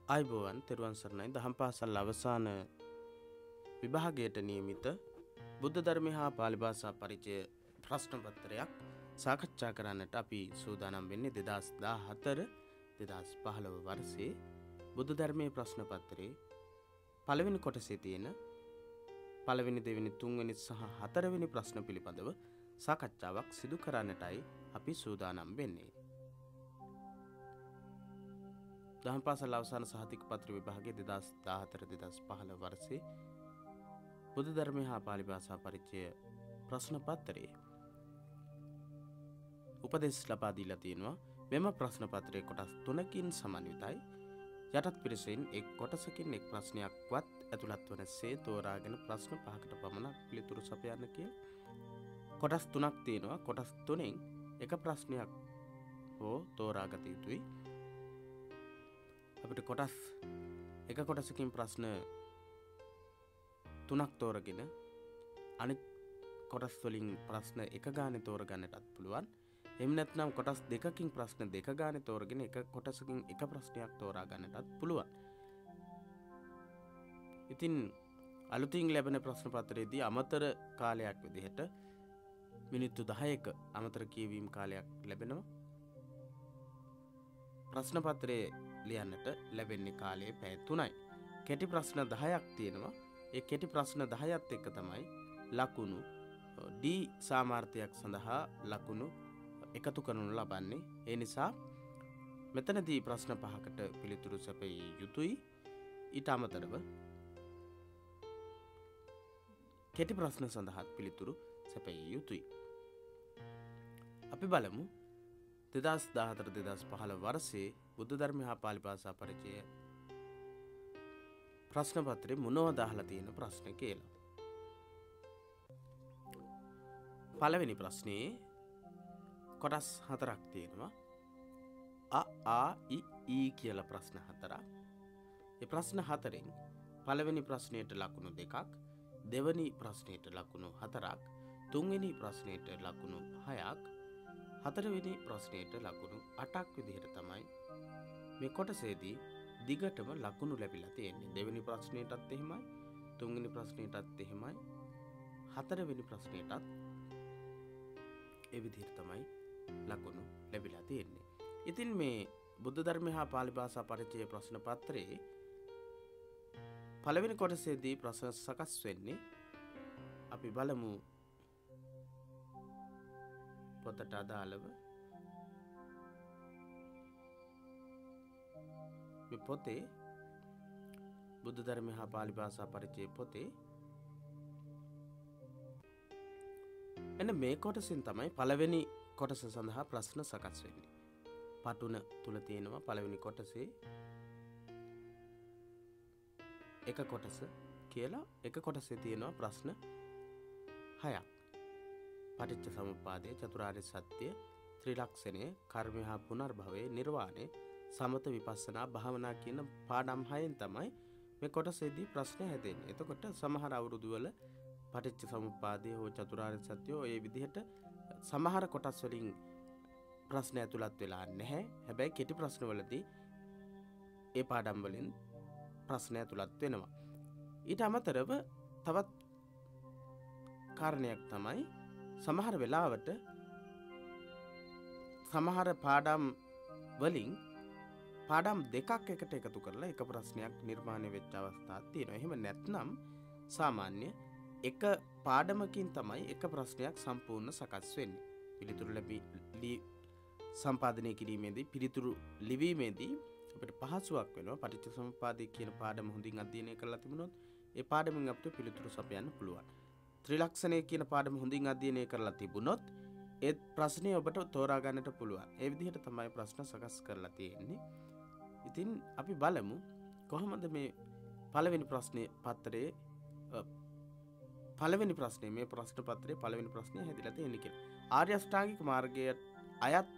ආයුබෝවන් තෙරුවන් සරණයි. දහම් පාසල් අවසාන විභාගයට නියමිත බුද්ධ ධර්මය හා පාලි භාෂා පරිචය ප්‍රශ්න පත්‍රයක් සාකච්ඡා කරන්නට අපි සූදානම් වෙන්නේ 2014-2015 වර්ෂයේ බුද්ධ ධර්මයේ ප්‍රශ්න පත්‍රයේ පළවෙනි කොටසේ තියෙන පළවෙනි දෙවෙනි තුන්වෙනි සහ හතරවෙනි ප්‍රශ්න පිළිබඳව සාකච්ඡාවක් සිදු කරන්නටයි අපි සූදානම් වෙන්නේ. දහම් පාසල් අවසාන සහතික පත්‍ර විභාගයේ 2014-2015 වර්ෂයේ බුද්ධ ධර්මය හා පාලි භාෂා පරිචය ප්‍රශ්න පත්‍රයේ උපදෙස් ලබා දීලා තියෙනවා. මෙම ප්‍රශ්න පත්‍රයේ කොටස් 3කින් සමන්විතයි. යටත් පිරිසෙන් එක් කොටසකින් එක් ප්‍රශ්නයක්වත් ඇතුළත් වනසේ තෝරාගෙන ප්‍රශ්න 5කට පමණ පිළිතුරු සපයන්න කියලා. කොටස් 3ක් තියෙනවා. කොටස් 3න් එක ප්‍රශ්නයක් හෝ තෝරාගත යුතුයි. අපිට කොටස් එක කොටසකින් ප්‍රශ්න 3ක් තෝරගෙන අනිත් කොටස් වලින් ප්‍රශ්න එක ගානේ තෝරගන්නටත් පුළුවන්. එහෙම නැත්නම් කොටස් දෙකකින් ප්‍රශ්න දෙක ගානේ තෝරගෙන එක කොටසකින් එක ප්‍රශ්නයක් තෝරා ගන්නටත් පුළුවන්. ඉතින් අලුතින් ලැබෙන ප්‍රශ්න පත්‍රයේදී අමතර කාලයක් විදිහට මිනිත්තු 10ක අමතර කියවීම කාලයක් ලැබෙනවා. ප්‍රශ්න පත්‍රයේ ලියන්නට ලැබෙන්නේ කාලය පැය 3යි. කෙටි ප්‍රශ්න 10ක් තියෙනවා. ඒ කෙටි ප්‍රශ්න 10ත් එක්ක තමයි ලකුණු D සාමාර්ථයක් සඳහා ලකුණු එකතු කරනු ලබන්නේ. ඒ නිසා මෙතනදී ප්‍රශ්න 5කට පිළිතුරු සැපිය යුතුයි. ඊට අමතරව කෙටි ප්‍රශ්න සඳහා පිළිතුරු සැපිය යුතුයි. අපි බලමු 2014-2015 වර්ෂයේ බුද්ධ ධර්මය හා පාලි භාෂා පරිචය ප්‍රශ්න පත්‍රයේ මොනවද අහලා තියෙන ප්‍රශ්න කියලා. පළවෙනි ප්‍රශ්නේ කොටස් 4ක් තියෙනවා. අ ආ ඉ ඊ කියලා ප්‍රශ්න 4ක්. මේ ප්‍රශ්න 4න් පළවෙනි ප්‍රශ්නයට ලකුණු 2ක්, දෙවෙනි ප්‍රශ්නයට ලකුණු 4ක්, තුන්වෙනි ප්‍රශ්නයට ලකුණු 6ක්, හතරවෙනි ප්‍රශ්නයට ලකුණු 8ක් විදිහට තමයි මේ කොටසේදී දිගටම ලකුණු ලැබිලා තියෙන්නේ. දෙවෙනි ප්‍රශ්නයටත් එහෙමයි, තුන්වෙනි ප්‍රශ්නයටත් එහෙමයි, හතරවෙනි ප්‍රශ්නයටත් ඒ විදිහට තමයි ලකුණු ලැබිලා තියෙන්නේ. ඉතින් මේ බුද්ධ ධර්මය හා පාලි භාෂා පරිචය ප්‍රශ්න පත්‍රයේ පළවෙනි කොටසේදී ප්‍රශ්න සකස් වෙන්නේ අපි බලමු පොතට අදාළව. මේ පොතේ බුද්ධ ධර්මය හා පාලි භාෂා පරිචය පොතේ එන්න මේ කොටසින් තමයි පළවෙනි කොටස සඳහා ප්‍රශ්න සකස් වෙන්නේ. පටුන තුල තියෙනවා පළවෙනි කොටසේ එක කොටස කියලා. එක කොටසේ තියෙනවා ප්‍රශ්න 6ක්. පටිච්ච සමුප්පාදය, චතුරාර්ය සත්‍ය, ත්‍රිලක්ෂණය, කර්මය හා පුනර්භවය, නිර්වාණය, සමත විපස්සනා භාවනා කියන පාඩම් 6න් තමයි මේ කොටසේදී ප්‍රශ්න හැදෙන්නේ. එතකොට සමහර අවුරුදු වල පටිච්ච සමුප්පාදය හෝ චතුරාර්ය සත්‍ය ඔය විදිහට සමහර කොටස් වලින් ප්‍රශ්න ඇතුළත් වෙලා නැහැ. හැබැයි කෙටි ප්‍රශ්න වලදී ඒ පාඩම් වලින් ප්‍රශ්න ඇතුළත් වෙනවා. ඊට අමතරව තවත් කාරණයක් තමයි සමහර වෙලාවට සමහර පාඩම් වලින් පාඩම් දෙකක් එකට එකතු කරලා එක ප්‍රශ්නයක් නිර්මාණය වෙච්ච අවස්ථාවක් තියෙනවා. එහෙම නැත්නම් සාමාන්‍ය එක පාඩමකින් තමයි එක ප්‍රශ්නයක් සම්පූර්ණ සකස් වෙන්නේ. පිළිතුරු සම්පාදනය කිරීමේදී පිළිතුරු ලිවීමේදී අපිට පහසුවක් වෙනවා. පටිච්ච සමුප්පාදය කියන පාඩම හොඳින් අධ්‍යයනය කරලා තිබුණොත් ඒ පාඩමෙන් අපිට පිළිතුරු සපයන්න පුළුවන්. ත්‍රිලක්ෂණය කියන පාඩම හොඳින් අධ්‍යයනය කරලා තිබුණොත් ඒ ප්‍රශ්නේ ඔබට තෝරා ගන්නට පුළුවන්. ඒ විදිහට තමයි ප්‍රශ්න සකස් කරලා තියෙන්නේ. ඉතින් අපි බලමු කොහොමද මේ පළවෙනි ප්‍රශ්නේ පත්‍රයේ පළවෙනි ප්‍රශ්නේ මේ ප්‍රශ්න පත්‍රයේ පළවෙනි ප්‍රශ්නේ හැදිලා තියෙන්නේ කියලා. ආර්ය අෂ්ටාංගික මාර්ගයේ අයත්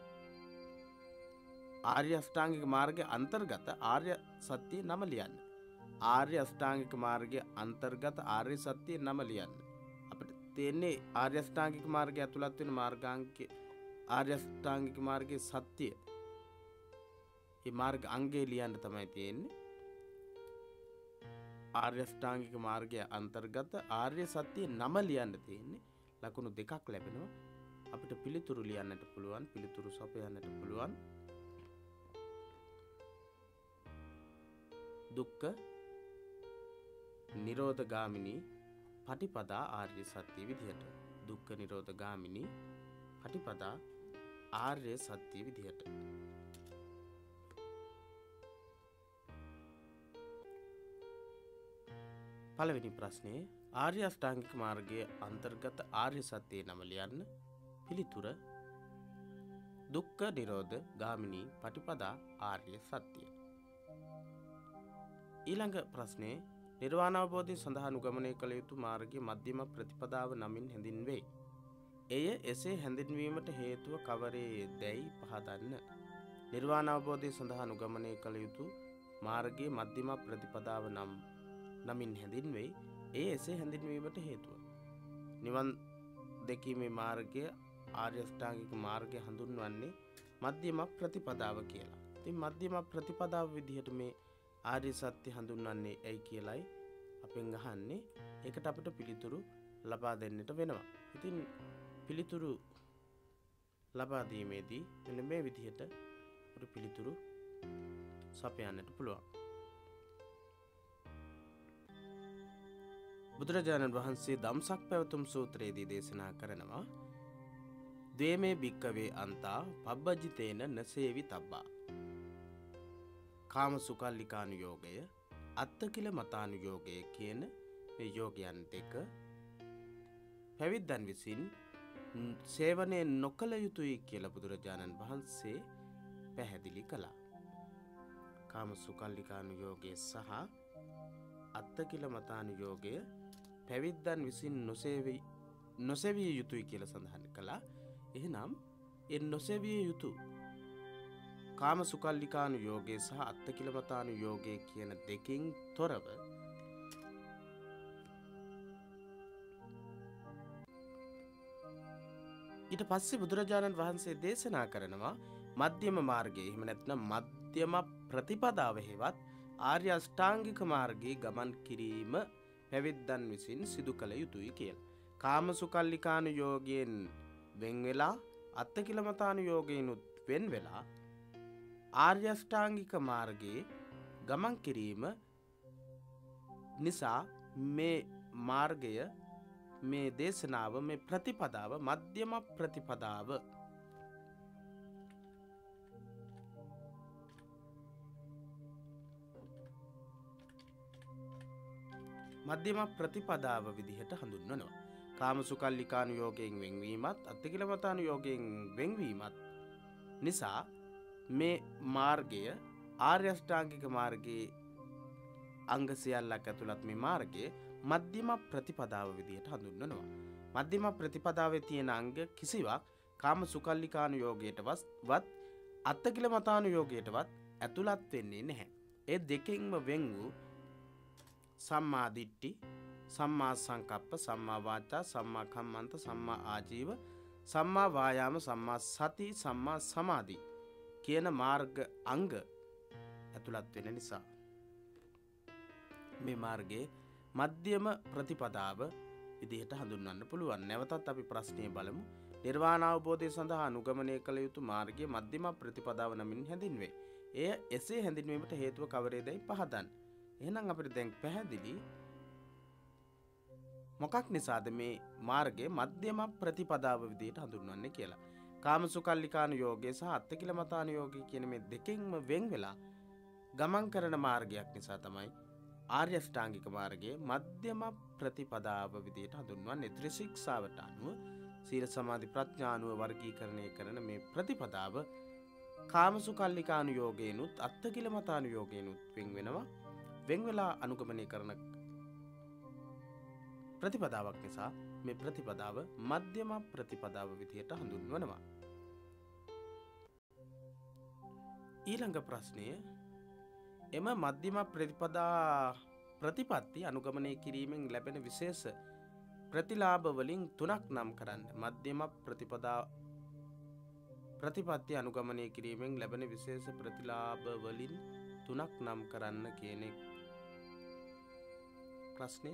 ආර්ය අෂ්ටාංගික මාර්ගයේ අන්තර්ගත ආර්ය සත්‍ය නම ලියන්න. ආර්ය අෂ්ටාංගික මාර්ගයේ අන්තර්ගත ආර්ය සත්‍ය නම ලියන්න. අපිට තියෙන්නේ ආර්ය අෂ්ටාංගික මාර්ගය ඇතුළත් වෙන මාර්ගාංක ආර්ය අෂ්ටාංගික මාර්ගයේ සත්‍ය මේ මාර්ග අංගය ලියන්න තමයි තියෙන්නේ. ආර්ය අෂ්ටාංගික මාර්ගය අන්තර්ගත ආර්ය සත්‍ය නම ලියන්න තියෙන්නේ. ලකුණු දෙකක් ලැබෙනවා. අපිට පිළිතුරු ලියන්නට පුළුවන්, පිළිතුරු සපයන්නට පුළුවන්. දුක්ඛ නිරෝධ ගාමිනී පටිපදා ආර්ය සත්‍ය විදිහට. දුක්ඛ නිරෝධ ගාමිනී පටිපදා ආර්ය සත්‍ය විදිහට. පළවෙනි ප්‍රශ්නේ ආර්ය අෂ්ටාංගික මාර්ගයේ අන්තර්ගත ආර්ය සත්‍යයේ නම ලියන්න. පිළිතුර දුක්ඛ නිරෝධ ගාමිනී පටිපදා ආර්ය සත්‍ය. ඊළඟ ප්‍රශ්නේ නිර්වාණ අවබෝධය සඳහා අනුගමනය කළ යුතු මාර්ගයේ මධ්‍යම ප්‍රතිපදාව නමින් හැඳින්වේ. එය එසේ හැඳින්වීමට හේතුව කවරේදැයි පහදන්න. නිර්වාණ අවබෝධය සඳහා අනුගමනය කළ යුතු මාර්ගයේ මධ්‍යම ප්‍රතිපදාව නමින් හැඳින්වේ. එය එසේ හැඳින්වීමට හේතුව. නිවන් දැකීමේ මාර්ගය ආර්ය අෂ්ටාංගික මාර්ගය හඳුන්වන්නේ මධ්‍යම ප්‍රතිපදාව කියලා. ඉතින් මධ්‍යම ප්‍රතිපදාව විදිහට මේ ආර්ය සත්‍ය හඳුන්වන්නේ ඇයි කියලායි අපෙන් අහන්නේ. ඒකට අපිට පිළිතුරු ලබා දෙන්නට වෙනවා. ඉතින් පිළිතුරු ලබා දීමේදී මෙන්න මේ විදිහට අපිට පිළිතුරු සපයන්නට පුළුවන්. බුදුරජාණන් වහන්සේ ධම්සක් පැවතුම් සූත්‍රයේදී දේශනා කරනවා ද්වේමේ භික්කවේ අන්තා පබ්බජිතේන නසේවි තබ්බා. කාම සුකල්ලිකානුයෝගය අත්තකිල මතානුයෝගය කියන මේ යෝගයන් දෙක පැවිද්දන් විසින් සේවනය නොකළ යුතුයි කියලා බුදුරජාණන් වහන්සේ පැහැදිලි කළා. කාම සුකල්ලිකානුයෝගය සහ අත්තකිල මතානුයෝගය පැවිද්දන් විසින් නොසෙවිය යුතුයි කියලා සඳහන් කළා. එහෙනම් ඒ නොසෙවිය යුතු කාම සුකල්ලිකානුයෝගය සහ අත්තකිල මතානුයෝගය කියන දෙකින් තොරව ඊට පස්සේ බුදුරජාණන් වහන්සේ දේශනා කරනවා මධ්‍යම මාර්ගය එහෙම නැත්නම් මධ්‍යම ප්‍රතිපදාව හේවත් ආර්ය අෂ්ටාංගික මාර්ගයේ ගමන් කිරීම පැවිද්දන් විසින් සිදු කළ යුතුයි කියලා. කාම සුකල්ලිකානුයෝගයෙන් වෙන් වෙලා අත්තකිල මතානුයෝගයෙන් වෙන් වෙලා ආර්ය අෂ්ටාංගික මාර්ගයේ ගමන් කිරීම නිසා මේ මාර්ගය මේ දේශනාව මේ ප්‍රතිපදාව මධ්‍යම ප්‍රතිපදාව මධ්‍යම ප්‍රතිපදාව විදිහට හඳුන්වනවා. කාම සුකල්ලිකානුයෝගයෙන් වෙන්වීමත් අත්තකිල මතානුයෝගයෙන් වෙන්වීමත් නිසා මේ මාර්ගය ආර්ය අෂ්ටාංගික මාර්ගයේ අංග සියල්ලක් ඇතුළත් මේ මාර්ගයේ මධ්‍යම ප්‍රතිපදාව විදිහට හඳුන්වනවා. මධ්‍යම ප්‍රතිපදාවේ තියෙන අංග කිසිවක් කාම සුකල්ලිකානුයෝගයටවත් අත්තකිල මතානුයෝගයටවත් ඇතුළත් වෙන්නේ නැහැ. ඒ දෙකෙන්ම වෙන් වූ සම්මා දිට්ඨි, සම්මා සංකප්ප, සම්මා වාචා, සම්මා කම්මන්ත, සම්මා ආජීව, සම්මා වායාම, සම්මා සති, සම්මා සමාධි කියන මාර්ග අංග ඇතුළත් වෙන නිසා මේ මාර්ගයේ මධ්‍යම ප්‍රතිපදාව විදිහට හඳුන්වන්න පුළුවන්. නැවතත් අපි ප්‍රශ්නය බලමු. නිර්වාණ අවබෝධය සඳහා අනුගමනය කළ යුතු මාර්ගයේ මධ්‍යම ප්‍රතිපදාව නමින් හැඳින්වේ. එය එසේ හැඳින්වීමට හේතුව කවරේදයි පහදන්න. එහෙනම් අපිට දැන් පැහැදිලි මොකක් නිසාද මේ මාර්ගයේ මධ්‍යම ප්‍රතිපදාව විදිහට හඳුන්වන්නේ කියලා. කාම සුකල්ලිකානුයෝගය සහ අත්තකිල මතානුයෝගය කියන මේ දෙකෙන්ම වෙන් වෙලා ගමන් කරන මාර්ගයක් නිසා තමයි ආර්ය අෂ්ටාංගික මාර්ගයේ මධ්‍යම ප්‍රතිපදාව විදිහට හඳුන්වන්නේ. ත්‍රිශික්ෂාවට අනුව සීල සමාධි ප්‍රඥා අනුව වර්ගීකරණය කරන මේ ප්‍රතිපදාව කාම සුකල්ලිකානුයෝගයනුත් අත්තකිල මතානුයෝගයනුත් වෙන් වෙනවා. වෙන් වෙලා අනුගමනය කරන ප්‍රතිපදාවක් නිසා මේ ප්‍රතිපදාව මධ්‍යම ප්‍රතිපදාව විදිහට හඳුන්වනවා. ඊළඟ ප්‍රශ්නය එම මධ්‍යම ප්‍රතිපත්ති අනුගමනය කිරීමෙන් ලැබෙන විශේෂ ප්‍රතිලාභ වලින් තුනක් නම් කරන්න. මධ්‍යම ප්‍රතිපදා ප්‍රතිපත්ති අනුගමනය කිරීමෙන් ලැබෙන විශේෂ ප්‍රතිලාභ වලින් තුනක් නම් කරන්න කියන ප්‍රශ්නේ.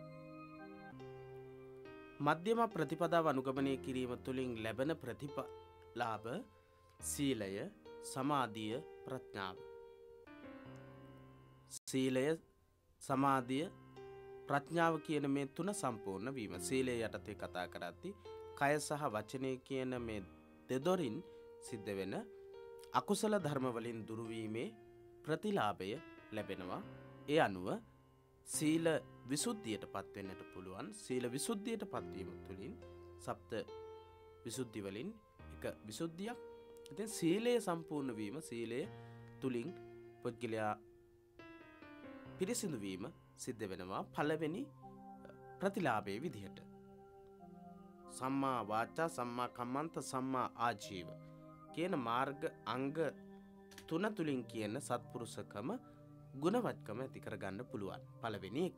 මධ්‍යම ප්‍රතිපදාව අනුගමනය කිරීම තුළින් ලැබෙන ප්‍රතිලාභ සීලය, සමාධිය, ප්‍රඥාව. සීලය, සමාධිය, ප්‍රඥාව කියන මේ තුන සම්පූර්ණ වීම. සීලය යටතේ කතා කරද්දී කය සහ වචනය කියන මේ දෙදොරින් සිද්ධ වෙන අකුසල ධර්ම වලින් දුරු වීමේ ප්‍රතිලාභය ලැබෙනවා. ඒ අනුව සීල විසුද්ධියටපත් වෙන්නට පුළුවන්. සීල විසුද්ධියටපත් වීම තුළින් සප්ත විසුද්ධි වලින් එක විසුද්ධියක්. ඉතින් සීලය සම්පූර්ණ වීම, සීලය තුලින් පුද්ගලයා පිරිසිදු වීම සිද්ධ වෙනවා පළවෙනි ප්‍රතිලාභයේ විදිහට. සම්මා වාචා, සම්මා කම්මන්ත, සම්මා ආජීව කියන මාර්ග අංග තුන තුලින් කියන සත්පුරුෂකම, ගුණවත්කම ඇති කරගන්න පුළුවන්. පළවෙනි එක.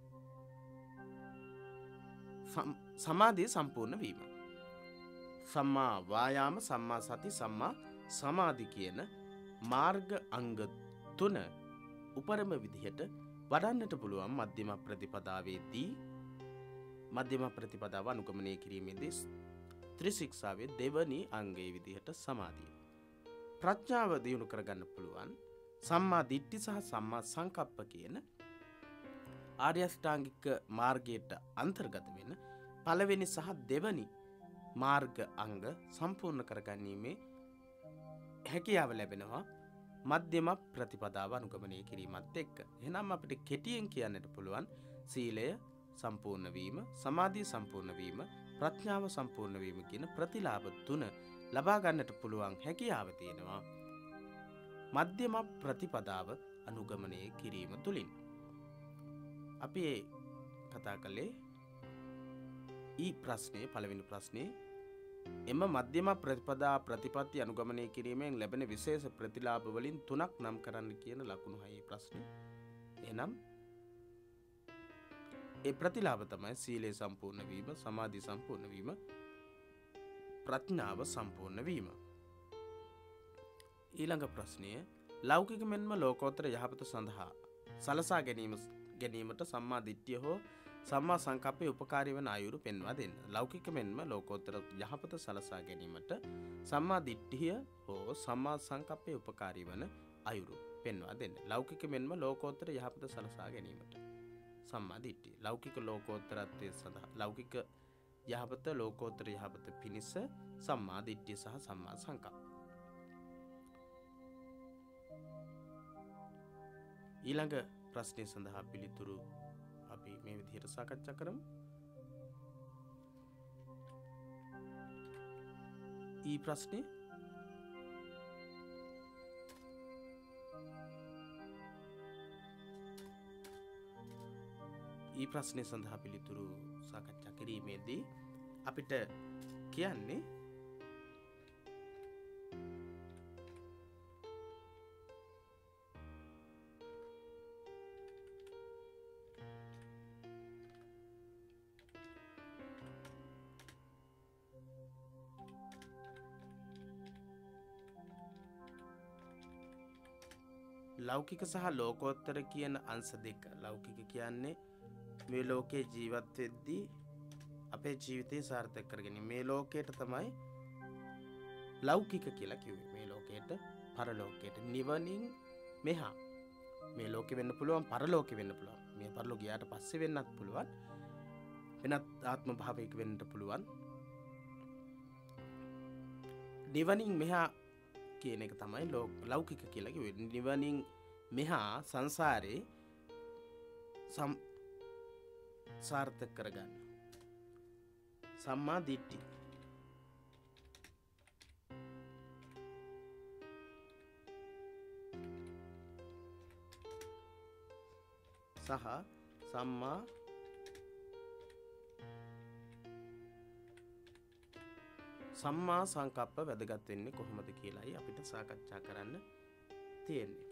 සමාධිය සම්පූර්ණ වීම. සම්මා වායාම, සම්මා සති, සම්මා සමාධි කියන මාර්ග අංග තුන උපරිම විදිහට වඩන්නට පුළුවන් මධ්‍යම ප්‍රතිපදාවේදී. මධ්‍යම ප්‍රතිපදාව අනුගමනය කිරීමේදී ත්‍රිශික්ෂාවේ දෙවනි අංගයේ විදිහට සමාධිය. ප්‍රඥාව දියුණු කරගන්න පුළුවන් සම්මා දිට්ඨි සහ සම්මා සංකප්ප කියන ආර්ය අෂ්ටාංගික මාර්ගයට අන්තර්ගත වෙන පළවෙනි සහ දෙවනි මාර්ග අංග සම්පූර්ණ කරගැනීමේ හැකියාව ලැබෙනවා මධ්‍යම ප්‍රතිපදාව අනුගමනය කිරීමත් එක්ක. එහෙනම් අපිට කෙටියෙන් කියන්නට පුළුවන් සීලය සම්පූර්ණ වීම, සමාධිය සම්පූර්ණ වීම, ප්‍රඥාව සම්පූර්ණ වීම කියන ප්‍රතිලාභ තුන ලබා ගන්නට පුළුවන් හැකියාව තියෙනවා මධ්‍යම ප්‍රතිපදාව අනුගමනය කිරීම තුළින්. අපි කතා කළේ ඊ ප්‍රශ්නේ, පළවෙනි ප්‍රශ්නේ එම මධ්‍යම ප්‍රතිපත්ති අනුගමනය කිරීමෙන් ලැබෙන විශේෂ ප්‍රතිලාභ වලින් තුනක් නම් කරන්න කියන ලකුණු 6 ප්‍රශ්නේ. එහෙනම් ඒ ප්‍රතිලාභ තමයි සීලය සම්පූර්ණ වීම, සමාධි සම්පූර්ණ වීම, ප්‍රඥාව සම්පූර්ණ වීම. ඊළඟ ප්‍රශ්නය ලෞකික මෙන්ම ලෝකෝත්තර යහපත සඳහා සලසා ගැනීමට සම්මා දිට්ඨිය හෝ සම්මා සංකප්පේ උපකාරී වන අයුරු පෙන්වා දෙන්න. ලෞකික මෙන්ම ලෝකෝත්තර යහපත සලසා ගැනීමට සම්මා දිට්ඨිය හෝ සම්මා සංකප්පේ උපකාරී වන අයුරු පෙන්වා දෙන්න. ලෞකික මෙන්ම ලෝකෝත්තර යහපත සලසා ගැනීමට සම්මා දිට්ඨිය. ලෞකික ලෝකෝත්තරත්වයේ සඳහා ලෞකික යහපත ලෝකෝත්තර යහපත පිණිස සම්මා දිට්ඨිය සහ සම්මා සංකප්ප. ඊළඟ ප්‍රශ්නය සඳහා පිළිතුරු අපි මේ විදිහට සාකච්ඡා කරමු. ඊ ප්‍රශ්නේ සඳහා පිළිතුරු සාකච්ඡා කිරීමේදී අපිට කියන්නේ ලෞකික සහ ලෝකෝත්තර කියන අංශ දෙක. ලෞකික කියන්නේ මේ ලෝකේ ජීවත් වෙද්දී අපේ ජීවිතය සාර්ථක කරගැනීම. මේ ලෝකයට තමයි ලෞකික කියලා කිව්වේ. මේ ලෝකයට, පරලෝකයට, නිවනින් මෙහා. මේ ලෝකෙ වෙන්න පුළුවන්, පරලෝකෙ වෙන්න පුළුවන්. මේ පරලෝක ගියාට පස්සේ වෙන්නත් පුළුවන්. වෙනත් ආත්ම භාවයක වෙන්නත් පුළුවන්. නිවනින් මෙහා කියන එක තමයි ලෞකික කියලා කිව්වේ. නිවනින් මෙහා සංසාරේ සාර්ථක කරගන්න. සම්මා දිට්ඨි. සහ සම්මා සංකප්ප වැදගත් වෙන්නේ කොහොමද කියලායි අපිට සාකච්ඡා කරන්න තියෙන්නේ.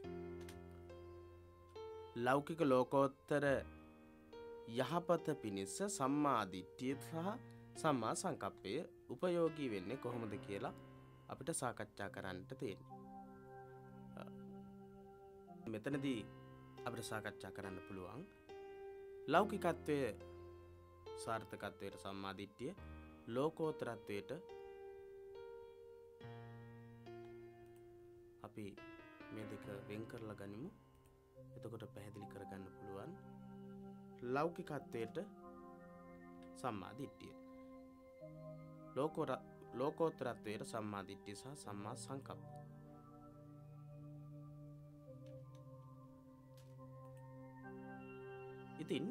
ලෞකික ලෝකෝත්තර යහපත පිණිස සම්මා දිට්ඨිය සහ සම්මා සංකප්පය උපයෝගී වෙන්නේ කොහොමද කියලා අපිට සාකච්ඡා කරන්නට තියෙන්නේ. මෙතනදී අපිට සාකච්ඡා කරන්න පුළුවන් ලෞකිකත්වයේ සාර්ථකත්වයට සම්මාදිට්ඨිය ලෝකෝත්තරත්වයට අපි මේ දෙක වෙන් කරලා ගනිමු. එතකොට පැහැදිලි කරගන්න පුළුවන් ලෞකිකත්වයට සම්මාදිට්ඨිය ලෝකෝත්තරත්වයට සම්මාදිට්ඨිය සහ සම්මා සංකප්ප. ඉතින්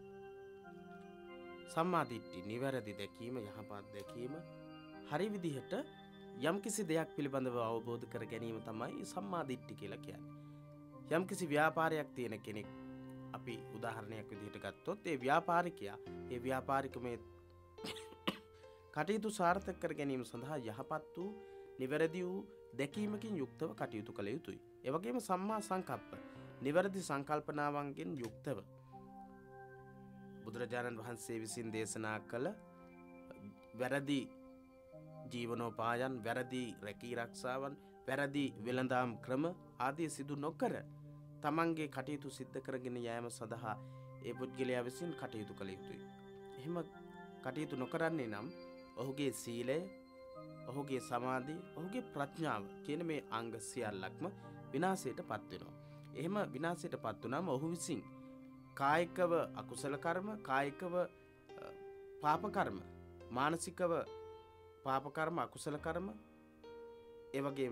සම්මාදිට්ඨිය නිවැරදි දැකීම, යහපත් දැකීම, හරි විදිහට යම්කිසි දෙයක් පිළිබඳව අවබෝධ කර ගැනීම තමයි සම්මාදිට්ඨිය කියලා කියන්නේ. යම්කිසි ව්‍යාපාරයක් තියෙන කෙනෙක් අපි උදාහරණයක් විදිහට ගත්තොත් ඒ ව්‍යාපාරිකයා ඒ ව්‍යාපාරිකමේ කටයුතු සාර්ථක කර ගැනීම සඳහා යහපත් වූ නිවැරදි වූ දැකීමකින් යුක්තව කටයුතු කළ යුතුයි. ඒ වගේම සම්මා සංකප්ප නිවැරදි සංකල්පනාවන්ගෙන් යුක්තව බුදුරජාණන් වහන්සේ විසින් දේශනා කළ වැරදි ජීවනෝපායන්, වැරදි රැකී රක්ෂාවන්, වැරදි වෙළඳාම් ක්‍රම ආදී සිදු නොකර තමන්ගේ කටයුතු සිද්ධ කරගෙන යාම සඳහා ඒ පුද්ගලයා විසින් කටයුතු කළ යුතුයි. එහෙම කටයුතු නොකරන්නේ නම් ඔහුගේ සීලය, ඔහුගේ සමාධිය, ඔහුගේ ප්‍රඥාව කියන මේ අංග සියල්ලක්ම විනාශයට පත් වෙනවා. එහෙම විනාශයට පත් වුනම ඔහු විසින් කායිකව අකුසල කර්ම, කායිකව පාප කර්ම, මානසිකව පාප කර්ම, අකුසල කර්ම, ඒ වගේම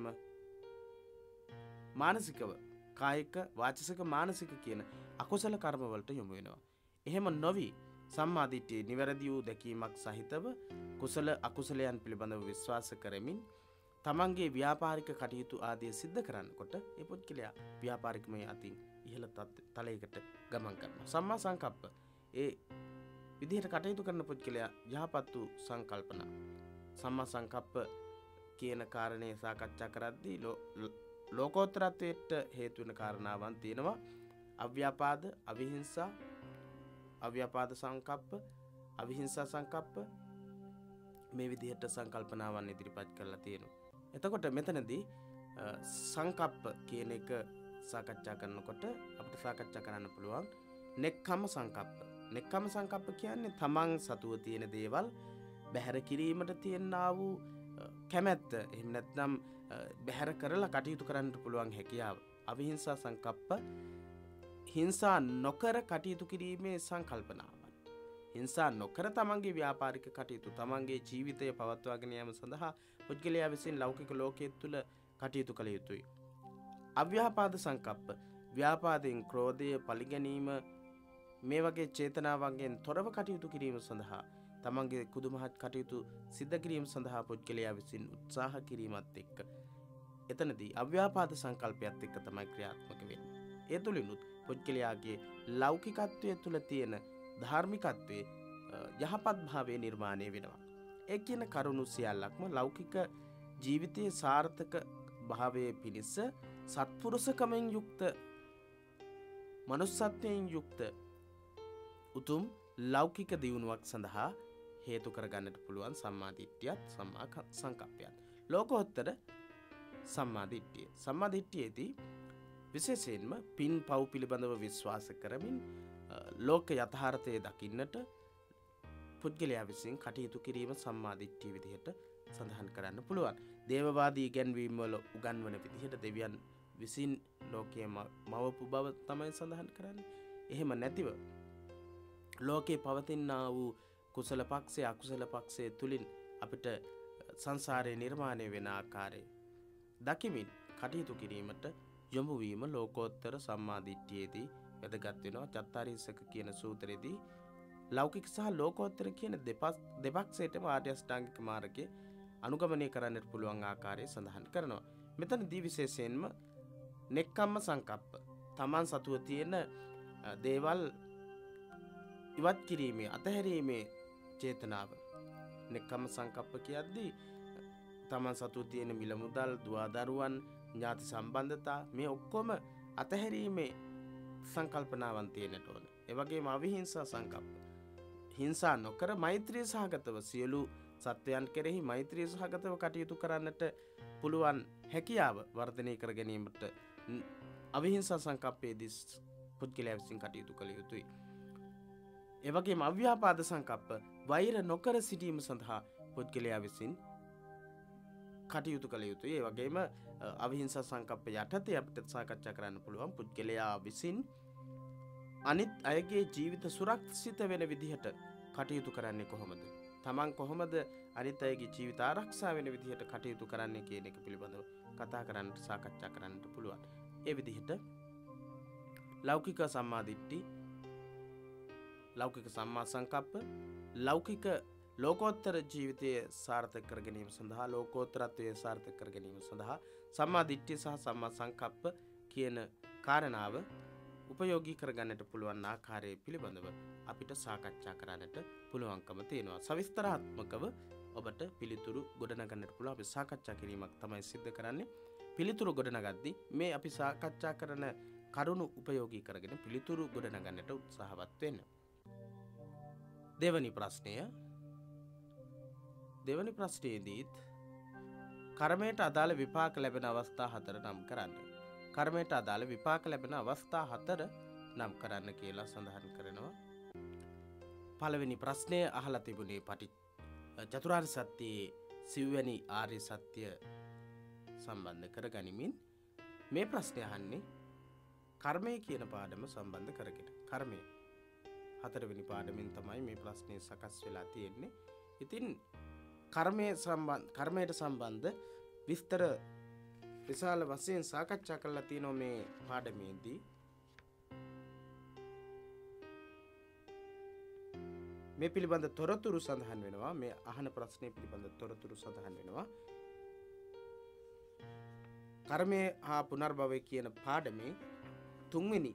මානසිකව කායික, වාචික, මානසික කියන අකුසල කර්ම වලට යොමු වෙනවා. එහෙම නොවි සම්මාදිට්ඨිය නිවැරදි වූ දැකීමක් සහිතව කුසල අකුසලයන් පිළිබඳව විශ්වාස කරමින් තමන්ගේ ව්‍යාපාරික කටයුතු ආදී සිද්ධ කරනකොට ඒ පුද්ගලයා ව්‍යාපාරිකමය අතින් ඉහළ තලයකට ගමන් කරනවා. සම්මා සංකප්ප ඒ විදිහට කටයුතු කරන පුද්ගලයා යහපත් වූ සංකල්පන සම්මා සංකප්ප කියන කාරණේ සාකච්ඡා කරද්දී ලෝකෝත්තරත්වයට හේතු වෙන කාරණාවන් තියෙනවා. අව්‍යාපාද, අවිහිංසා, අව්‍යාපාද සංකප්ප, අවිහිංසා සංකප්ප මේ විදිහට සංකල්පනාවන් ඉදිරිපත් කරලා තියෙනවා. එතකොට මෙතනදී සංකප්ප කියන එක සාකච්ඡා කරනකොට අපිට සාකච්ඡා කරන්න පුළුවන් නෙක්ඛම්ම සංකප්ප. නෙක්ඛම්ම සංකප්ප කියන්නේ තමන් සතුව තියෙන දේවල් බැහැර කිරීමට තියෙනා වූ කැමැත්ත. එහෙම නැත්නම් බැහැර කරලා කටයුතු කරන්න පුළුවන් හැකියාව. අවිහිංසා සංකප්ප හිංසා නොකර කටයුතු කිරීමේ සංකල්පනාවන්. හිංසා නොකර තමන්ගේ ව්‍යාපාරික කටයුතු, තමන්ගේ ජීවිතය පවත්වාගෙන යාම සඳහා පුද්ගලයා විසින් ලෞකික ලෝකයේ තුල කටයුතු කළ යුතුයි. අව්‍යාපාද සංකප්ප ව්‍යාපාදයෙන් ක්‍රෝධය, පරිගැනීම මේ වගේ චේතනාවන්ගෙන් තොරව කටයුතු කිරීම සඳහා තමන්ගේ කුදුමහත් කටයුතු සිද්ධ කිරීම සඳහා පුද්ගලයා විසින් උත්සාහ කිරීමත් එක්ක එතනදී අව්‍යාපාද සංකල්පයත් එක්ක තමයි ක්‍රියාත්මක වෙන්නේ. ඒ තුලිනුත් පුද්ගලයාගේ ලෞකිකත්වයේ තුල තියෙන ධාර්මිකත්වයේ යහපත් භාවයේ නිර්මාණය වෙනවා. ඒ කියන කරුණු සියල්ලක්ම ලෞකික ජීවිතයේ සාර්ථක භාවයේ පිණිස සත්පුරුෂකමෙන් යුක්ත, මනුස්සත්වයෙන් යුක්ත උතුම් ලෞකික දියුණුවක් සඳහා හේතු කරගන්නට පුළුවන් සම්මාදිට්ඨියත් සම්මා සංකප්පයත්. ලෝකෝත්තර සම්මාදිට්ඨිය. සම්මාදිට්ඨියේදී විශේෂයෙන්ම පින් පව් පිළිබඳව විශ්වාස කරමින් ලෝක යථාර්ථය දකින්නට පුද්ගලයා විසින් කටයුතු කිරීම සම්මාදිට්ඨිය විදිහට සඳහන් කරන්න පුළුවන්. දේවවාදී ඉගැන්වීම් වල උගන්වන විදිහට දෙවියන් විසින් ලෝකයේ මවපු බව තමයි සඳහන් කරන්නේ. එහෙම නැතිව ලෝකේ පවතිනා වූ කුසල පක්ෂය, අකුසල පක්ෂය තුලින් අපිට සංසාරේ නිර්මාණය වෙන ආකාරය දකිමින් කටයුතු කිරීමට යොමු වීම ලෝකෝත්තර සම්මාදිට්ඨියේදී වැදගත් වෙනවා. චත්තාරීසක කියන සූත්‍රයේදී ලෞකික සහ ලෝකෝත්තර කියන දෙපක්ෂයටම ආර්ය අෂ්ටාංගික මාර්ගයේ අනුගමනය කරන්නට පුළුවන් ආකාරය සඳහන් කරනවා. මෙතනදී විශේෂයෙන්ම නෙක්ඛම්ම සංකප්ප, තමන් සතුව තියෙන දේවල් ඉවත් කිරීමේ, අතහැරීමේ චේතනාව. නෙක්ඛම්ම සංකප්ප කියද්දී තමන් සතුව තියෙන මිල මුදල්, දුවදරුවන්, ඥාති සම්බන්ධතා මේ ඔක්කොම අතහැරීමේ සංකල්පනාවන් තියෙන්නට ඕන. ඒ වගේම අවිහිංසා සංකප්ප. හිංසා නොකර මෛත්‍රී සහගතව සියලු සත්වයන් කෙරෙහි මෛත්‍රී සහගතව කටයුතු කරන්නට පුළුවන් හැකියාව වර්ධනය කර ගැනීමට අවිහිංසා සංකප්පයේදී පුද්ගලයා විසින් කටයුතු කළ යුතුයි. එවැගේම අව්‍යාපාද සංකප්ප වෛර නොකර සිටීම සඳහා පුද්ගලයා විසින් කටයුතු කළ යුතුයි. ඒ වගේම අවිහිංසා සංකප්ප යටතේ අපිට සාකච්ඡා කරන්න පුළුවන් පුද්ගලයා විසින් අනිත් අයගේ ජීවිත සුරක්ෂිත වෙන විදිහට කටයුතු කරන්නේ කොහොමද? තමන් කොහොමද අනිත් අයගේ ජීවිත ආරක්ෂා වෙන විදිහට කටයුතු කරන්නේ කියන එක පිළිබඳව කතා කරන්නට සාකච්ඡා කරන්නට පුළුවන්. ඒ විදිහට ලෞකික සම්මාදිට්ඨි, ලෞකික සම්මා සංකප්ප, ලෞකික ලෝකෝත්තර ජීවිතයේ සාර්ථක කර ගැනීම සඳහා, ලෝකෝත්තරත්වයේ සාර්ථක කර ගැනීම සඳහා සම්මාදිට්ඨිය සහ සම්මා සංකප්ප කියන කාරණාව උපයෝගී කරගන්නට පුළුවන් ආකාරය පිළිබඳව අපිට සාකච්ඡා කරන්නට පුළුවන්කම තියෙනවා. සවිස්තරාත්මකව ඔබට පිළිතුරු ගොඩනගන්නට පුළුවන්. අපි සාකච්ඡා කිරීමක් තමයි සිද්ධ කරන්නේ. පිළිතුරු ගොඩනගද්දී මේ අපි සාකච්ඡා කරන කරුණු උපයෝගී කරගෙන පිළිතුරු ගොඩනගන්නට උත්සාහවත් වෙන්න. දෙවැනි ප්‍රශ්නයේදීත් කර්මයට අදාළ විපාක ලැබෙන අවස්ථා 4 නම් කරන්න. කර්මයට අදාළ විපාක ලැබෙන අවස්ථා 4 නම් කරන්න කියලා සඳහන් කරනවා. පළවෙනි ප්‍රශ්නය අහලා තිබුණේ චතුරාර්ය සත්‍යයේ සිව්වැනි ආර්ය සත්‍ය සම්බන්ධ කරගනිමින් මේ ප්‍රශ්නය අහන්නේ කර්මය කියන පාඩම සම්බන්ධ කරගෙන. කර්මය 4 වෙනි පාඩමෙන් තමයි මේ ප්‍රශ්නේ සකස් වෙලා තියෙන්නේ. ඉතින් කර්මයට සම්බන්ධ විස්තර විශාල වශයෙන් සාකච්ඡා කරලා තියෙනවා මේ පාඩමේදී. මේ පිළිබඳ තොරතුරු සඳහන් වෙනවා. මේ අහන ප්‍රශ්නේ පිළිබඳ තොරතුරු සඳහන් වෙනවා. කර්මය හා පුනර්භවය කියන පාඩමේ 3 වෙනි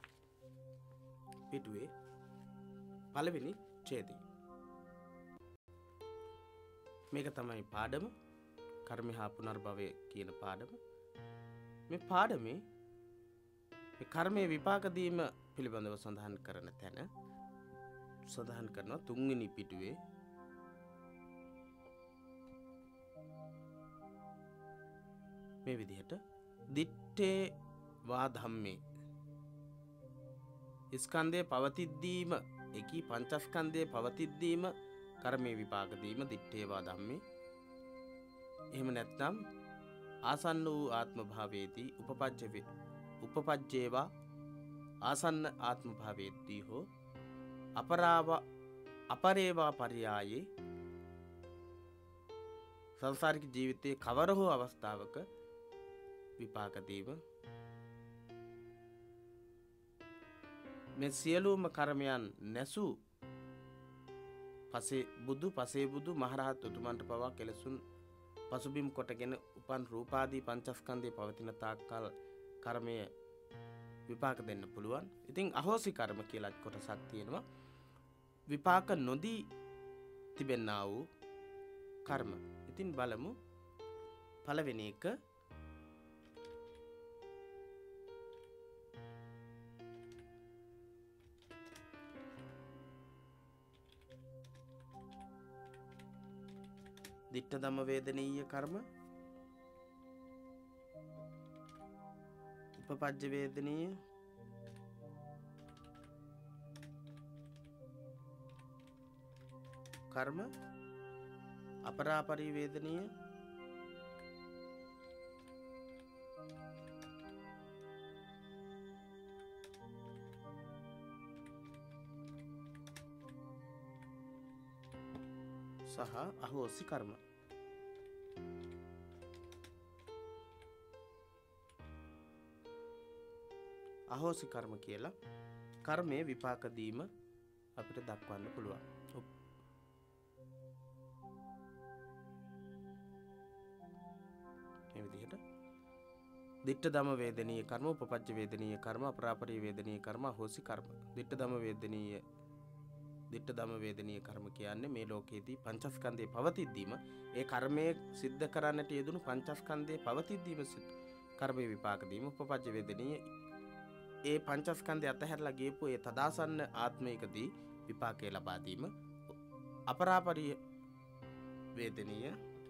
පිටුවේ පළවෙනි ඡේදය. මේක තමයි පාඩම. කර්මය හා පුනර්භවය කියන පාඩම. මේ පාඩමේ මේ කර්මයේ විපාක දීම පිළිබඳව සඳහන් කරන තැන සඳහන් කරනවා 3 වෙනි පිටුවේ මේ විදිහට දිත්තේ වා ධම්මේ ස්කන්ධයේ පවතිද්දීම එකී පංචස්කන්ධයේ පවතිද්දීම කර්මයේ විපාක දීම දිත්තේ වා ධම්මේ. එහෙම නැත්නම් ආසන්න වූ ආත්ම භාවයේදී උපපජ්ජේවා ආසන්න ආත්ම භාවයේදී හෝ අපරේවා පරියායේ සංසාරික ජීවිතයේ කවර හෝ අවස්ථාවක විපාක දීම. මේ සියලුම කර්මයන් නැසූ පසේ බුදු මහරහත් උතුමන්ට පවා කෙලසුන් පසුබිම් කොටගෙන උපන් රූපාදී පංචස්කන්ධයේ පවතින තාක්කල් කර්මය විපාක දෙන්න පුළුවන්. ඉතින් අහෝසි කර්ම කියලා කොටසක් තියෙනවා. විපාක නොදී තිබෙන්නා වූ කර්ම. ඉතින් බලමු පළවෙනි එක. දිට්ඨ ධම්ම වේදනීය කර්ම, උපපජ්ජ වේදනීය, කර්ම, අපරාපරි වේදනීය, සහ අහෝසි කර්ම. අහෝසි කර්ම කියලා කර්මයේ විපාක දීම අපිට දක්වන්න පුළුවන්. මේ විදිහට දිට්ඨ ධම්ම වේදනීය කර්ම, උපපජ්ජ වේදනීය කර්ම, අපරාපරි වේදනීය කර්ම, අහෝසි කර්ම. දිට්ඨ ධම්ම වේදනීය කර්ම කියන්නේ මේ ලෝකයේදී පංචස්කන්ධයේ පවතිද්දීම ඒ කර්මයේ සිද්ධ කරන්නට යෙදුණු පංචස්කන්ධයේ පවතිද්දීම කර්මයේ විපාක දීම. උපපජ්ජ වේදනීය ඒ පංචස්කන්ධය අතහැරලා ගියපු ඒ තදාසන්න ආත්මයකදී විපාකේ ලබා දීම. අපරාපරිය වේදනීය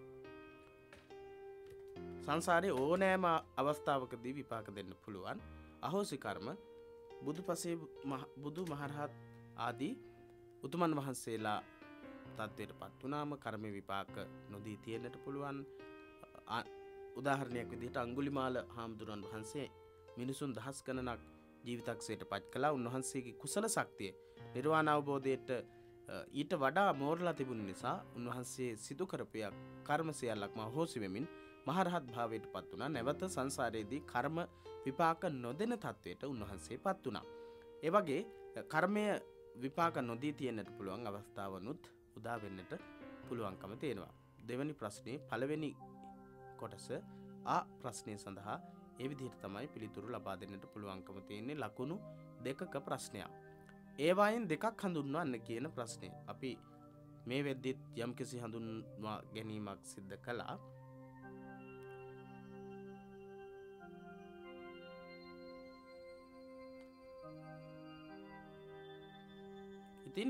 සංසාරේ ඕනෑම අවස්ථාවකදී විපාක දෙන්න පුළුවන්. අහෝසි කර්ම බුදුපසේ බුදු මහරහත් ආදී උතුමන් වහන්සේලා තත්ත්වයට පත් වුණාම කර්ම විපාක නොදී තියෙන්නට පුළුවන්. උදාහරණයක් විදිහට අඟුලිමාල හාමුදුරන් වහන්සේ මිනිසුන් දහස් ගණනක් ජීවිතක්ෂයට පත් කළා. උන්වහන්සේගේ කුසල ශක්තිය නිර්වාණ අවබෝධයට ඊට වඩා මෝරලා තිබුණ නිසා උන්වහන්සේ සිදු කරපියක් කර්ම සියල්ලක්ම අහෝසි වෙමින් මහරහත් භාවයට පත් වුණා. නැවත සංසාරයේදී කර්ම විපාක නොදෙන තත්වයට උන්වහන්සේ පත් වුණා. ඒ වගේ කර්මය විපාක නොදී තියෙන්නට පුළුවන් අවස්ථාවනුත් උදා වෙන්නට පුළුවන්කම තියෙනවා. දෙවැනි ප්‍රශ්නේ පළවෙනි කොටස ආ ප්‍රශ්නය සඳහා ඒ විදිහට තමයි පිළිතුරු ලබා දෙන්නට පුළුවන්කම තියෙන්නේ. ලකුණු දෙකක ප්‍රශ්නයක්. ඒවායින් දෙකක් හඳුන්වන්න කියන ප්‍රශ්නය. අපි මේ වෙද්දිත් යම්කිසි හඳුන්වා ගැනීමක් සිද්ධ කළා. ඉතින්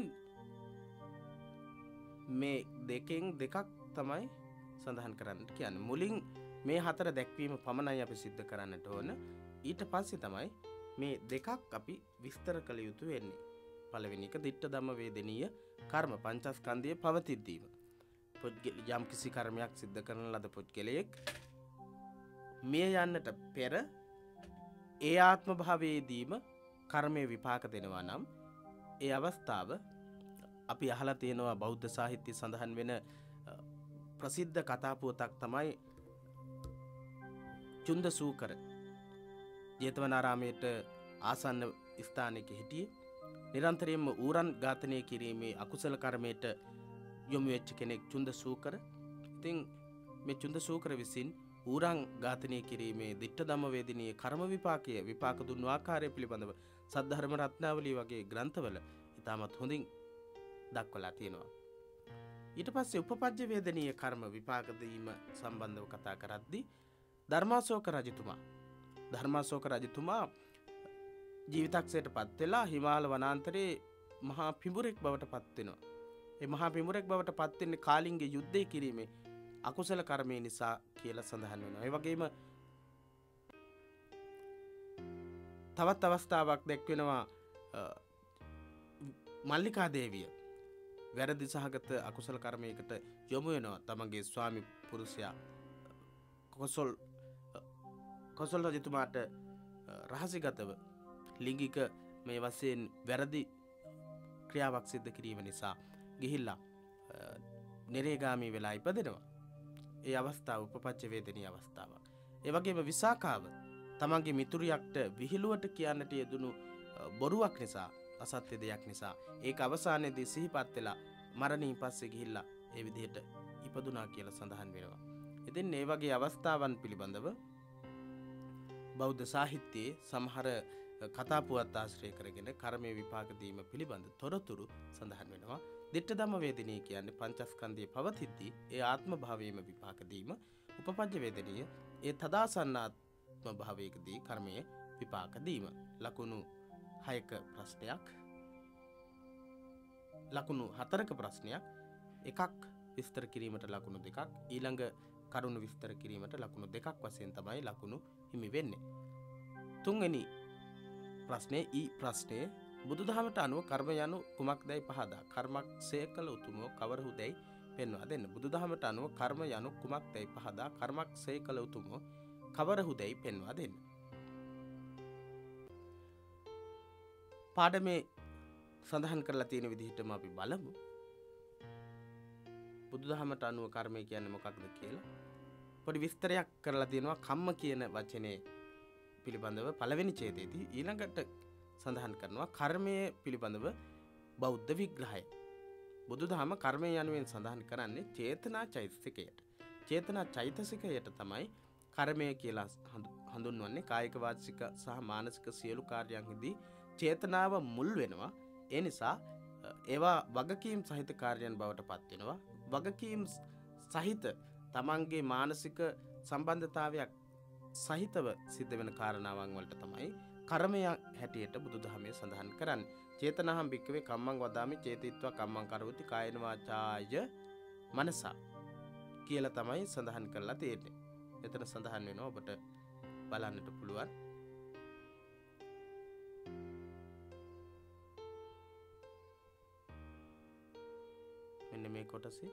මේ දෙකෙන් දෙකක් තමයි සඳහන් කරන්න කියන්නේ. මුලින් මේ හතර දැක්වීම පමණයි අපි සිද්ධ කරන්නට ඕන. ඊට පස්සේ තමයි මේ දෙකක් අපි විස්තර කළ යුතු වෙන්නේ. පළවෙනි එක දිට්ඨ ධම්ම වේදනීය කර්ම පංචස්කන්ධයේ පවතිද්දීම. යම් කිසි කර්මයක් සිද්ධ කරන ලද පුද්ගලයෙක් මිය යන්නට පෙර ඒ ආත්ම භාවයේදීම කර්මයේ විපාක දෙනවා නම් ඒ අවස්ථාව අපි අහලා තියෙනවා. බෞද්ධ සාහිත්‍ය සඳහන් වෙන ප්‍රසිද්ධ කතා පුවතක් තමයි චුන්ද සූකර. ජේතවනාරාමයට ආසන්න ස්ථානයක හිටියේ. නිරන්තරයෙන්ම ඌරන් ඝාතනය කිරීමේ අකුසල කර්මයට යොමු වෙච්ච කෙනෙක් චුන්ද සූකර. ඉතින් මේ චුන්ද සූකර විසින් ඌරන් ඝාතනය කිරීමේ දිට්ඨ ධම්ම වේදිනීය කර්ම විපාකයේ විපාක දුන්නු ආකාරය පිළිබඳව සද්ධර්ම රත්නාවලිය වගේ ග්‍රන්ථවල ඉතාමත් හොඳින් දක්වලා තියෙනවා. ඊට පස්සේ උපපජ්ජ වේදනීය කර්ම විපාක දීම සම්බන්ධව කතා කරද්දී ධර්මාශෝක රජතුමා ජීවිතක්ෂයට පත් වෙලා හිමාල වනාන්තරයේ මහා පිඹුරෙක් බවට පත් වෙනවා. ඒ මහා පිඹුරෙක් බවට පත් වෙන්නේ කාලිංගේ යුද්ධය කිරීමේ අකුසල කර්මය නිසා කියලා සඳහන් වෙනවා. ඒ වගේම තවත් අවස්ථාවක් දැක්වෙනවා. මල්ලිකා දේවිය වැරදි සහගත අකුසල කර්මයකට යොමු වෙනවා. තමගේ ස්වාමි පුරුෂයා කොසල් රජතුමාට රහසිගතව ලිංගික මේ වශයෙන් වැරදි ක්‍රියාවක් සිද්ධ කිරීම නිසා ගිහිල්ලා නිරේගාමී වෙලා ඉපදෙනවා. ඒ අවස්ථාව උපපච්ච වේදනීය අවස්ථාවක්. ඒ වගේම විසාකාව තමන්ගේ මිතුරියක්ට විහිළුවට කියන්නට යෙදුණු බොරුවක් නිසා, අසත්‍ය දෙයක් නිසා ඒක අවසානයේදී සිහිපත් වෙලා මරණින් පස්සේ ගිහිල්ලා ඒ විදිහට ඉපදුනා කියලා සඳහන් වෙනවා. ඉතින් මේ වගේ අවස්ථාවන් පිළිබඳව බෞද්ධ සාහිත්‍යයේ සමහර කතා පුවත් ආශ්‍රය කරගෙන කර්මයේ විපාක දීම පිළිබඳ තොරතුරු සඳහන් වෙනවා. දිට්ඨ ධම්ම වේදිනීය කියන්නේ පංචස්කන්ධයේ පවතිද්දී ඒ ආත්ම භාවයේම විපාක දීම. උපපජ්ජ වේදිනීය ඒ තදාසන්නාත්ම භාවයකදී කර්මයේ විපාක දීම. ලකුණු 6ක ප්‍රශ්නයක්. ලකුණු 4ක ප්‍රශ්නයක්. එකක් විස්තර කිරීමට ලකුණු 2ක්, ඊළඟ කරුණු විස්තර කිරීමට ලකුණු 2ක් වශයෙන් තමයි ලකුණු හිමි වෙන්නේ. තුන්වෙනි ප්‍රශ්නේ ඊ ප්‍රශ්නේ බුදුදහමට අනුව කර්ම යනු කුමක්දයි පහදා. කර්මක්ෂය කළ උතුමෝ කවරහුදැයි පෙන්වා දෙන්න. බුදුදහමට අනුව කර්ම යනු කුමක්දයි පහදා කර්මක්ෂය කළ උතුමෝ කවරහුදැයි පෙන්වා දෙන්න. පාඩමේ සඳහන් කරලා තියෙන විදිහටම අපි බලමු. බුදුදහමට අනුව කර්මය කියන්නේ මොකක්ද කියලා. පොඩි විස්තරයක් කරලා තියෙනවා කම්ම කියන වචනේ පිළිබඳව පළවෙනි ඡේදයේදී. ඊළඟට සඳහන් කරනවා කර්මය පිළිබඳව බෞද්ධ විග්‍රහය. බුදුදහම කර්මය යනුවෙන් සඳහන් කරන්නේ චේතනා චෛතසිකයට. චේතනා චෛතසිකයට තමයි කර්මය කියලා හඳුන්වන්නේ. කායික වාචික සහ මානසික සියලු කාර්යයන්හිදී චේතනාව මුල් වෙනවා. ඒ නිසා ඒවා වගකීම් සහිත කාර්යයන් බවට පත් වෙනවා. වගකීම් සහිත තමන්ගේ මානසික සම්බන්ධතාවයක් සහිතව සිද්ධ වෙන කාරණාවන් වලට තමයි කර්මය හැටියට බුදුදහමේ සඳහන් කරන්නේ. චේතනාහම් භික්කවේ කම්මං වදාමි චේතිත්වා කම්මං කරෝති කායන වාචාය මනසා. කියලා තමයි සඳහන් කරලා තියෙන්නේ. එතන සඳහන් වෙනවා ඔබට බලන්නට පුළුවන්. මෙන්න මේ කොටසේ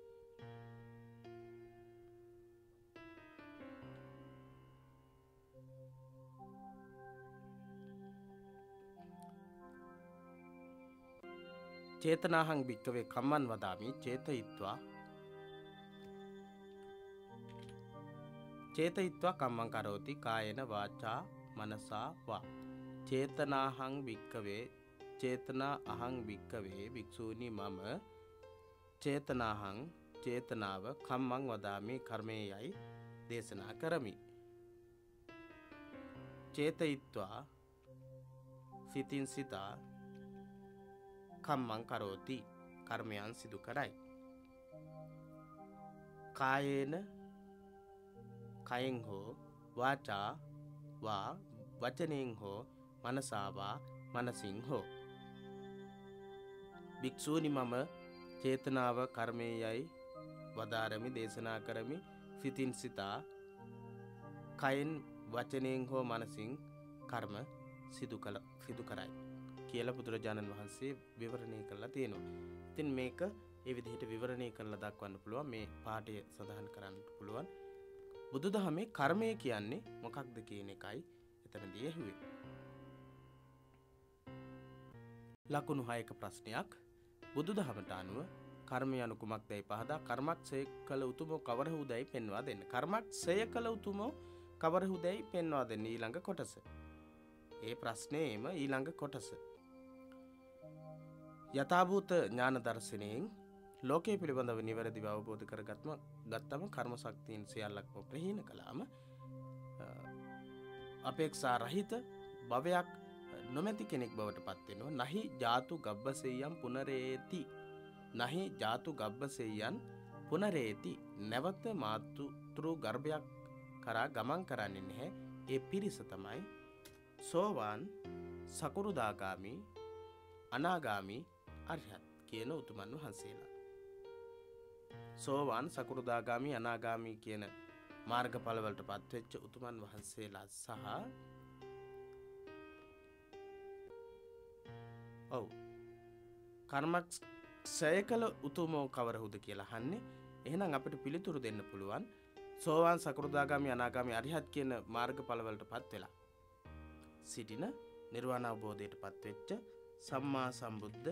චේතනාහං භික්කවේ කම්මං වදාමි චේතයිත්වා කම්මං කරෝති කායේන වාචා මනසා වා. චේතනාහං භික්කවේ චේතනා අහං භික්කවේ භික්ෂූනි මම චේතනාව කම්මං වදාමි කර්මයේයි දේශනා කරමි. චේතයිත්වා සිතින් සිතා කම්මං කරෝති කර්මයන් සිදු කරයි. කායේන කයෙන් හෝ වාචා වා වචනෙන් හෝ මනසා වා මනසින් හෝ. භික්ෂූනි මම චේතනාව කර්මයේයි වදාරමි දේශනා කරමි. සිතින් සිතා කයෙන් වචනෙන් හෝ මනසින් කර්ම සිදු කරයි කියලා බුදුරජාණන් වහන්සේ විවරණය කරලා තියෙනවා. ඉතින් මේක ඒ විදිහට විවරණය කරලා දක්වන්න පුළුවන්. මේ පාඩය සඳහන් කරන්න පුළුවන්. බුදුදහමේ කර්මය කියන්නේ මොකක්ද කියන එකයි එතනදී ඇහුවේ. ලකුණු 6ක ප්‍රශ්නයක්. බුදුදහමට අනුව කර්මය යනු කුමක්දයි පහදා කර්මක්ෂය කළ උතුමෝ කවරහුදයි පෙන්වා දෙන්න. කර්මක්ෂය කළ උතුමෝ කවරහුදයි පෙන්වා දෙන්න ඊළඟ කොටස. ඒ ප්‍රශ්නේම ඊළඟ කොටස. යථාභූත ඥාන දර්ශනයෙන් ලෝකයේ පිළිබඳව නිවැරදිව අවබෝධ කරගත්තම කර්ම ශක්තියින් සියල්ලක්ම ප්‍රහීන කළාම අපේක්ෂා රහිත භවයක් නොමැති කෙනෙක් බවට පත් වෙනවා. නහි ජාතු ගබ්බසෙය්‍යම් පුනරේති. නහි ජාතු ගබ්බසෙය්‍යන් පුනරේති. නැවත මාතෘ ගර්භයක් කරා ගමන් කරන්නේ නැහැ. ඒ පිරිස තමයි සෝවාන්, සකෘදාගාමි, අනාගාමි, අරිහත් කියන උතුමන් වහන්සේලා. සෝවාන්, සකෘදාගාමි, අනාගාමි කියන මාර්ගඵල වලට පත්වෙච්ච උතුමන් වහන්සේලා සහ කර්මක්ෂය කළ උතුමෝ කවරහුද කියලා අහන්නේ. එහෙනම් අපිට පිළිතුරු දෙන්න පුළුවන් සෝවාන්, සකෘදාගාමි, අනාගාමි, අරිහත් කියන මාර්ගඵල වලට පත් වෙලා සිටින නිර්වාණ අවබෝධයට පත්වෙච්ච සම්මා සම්බුද්ධ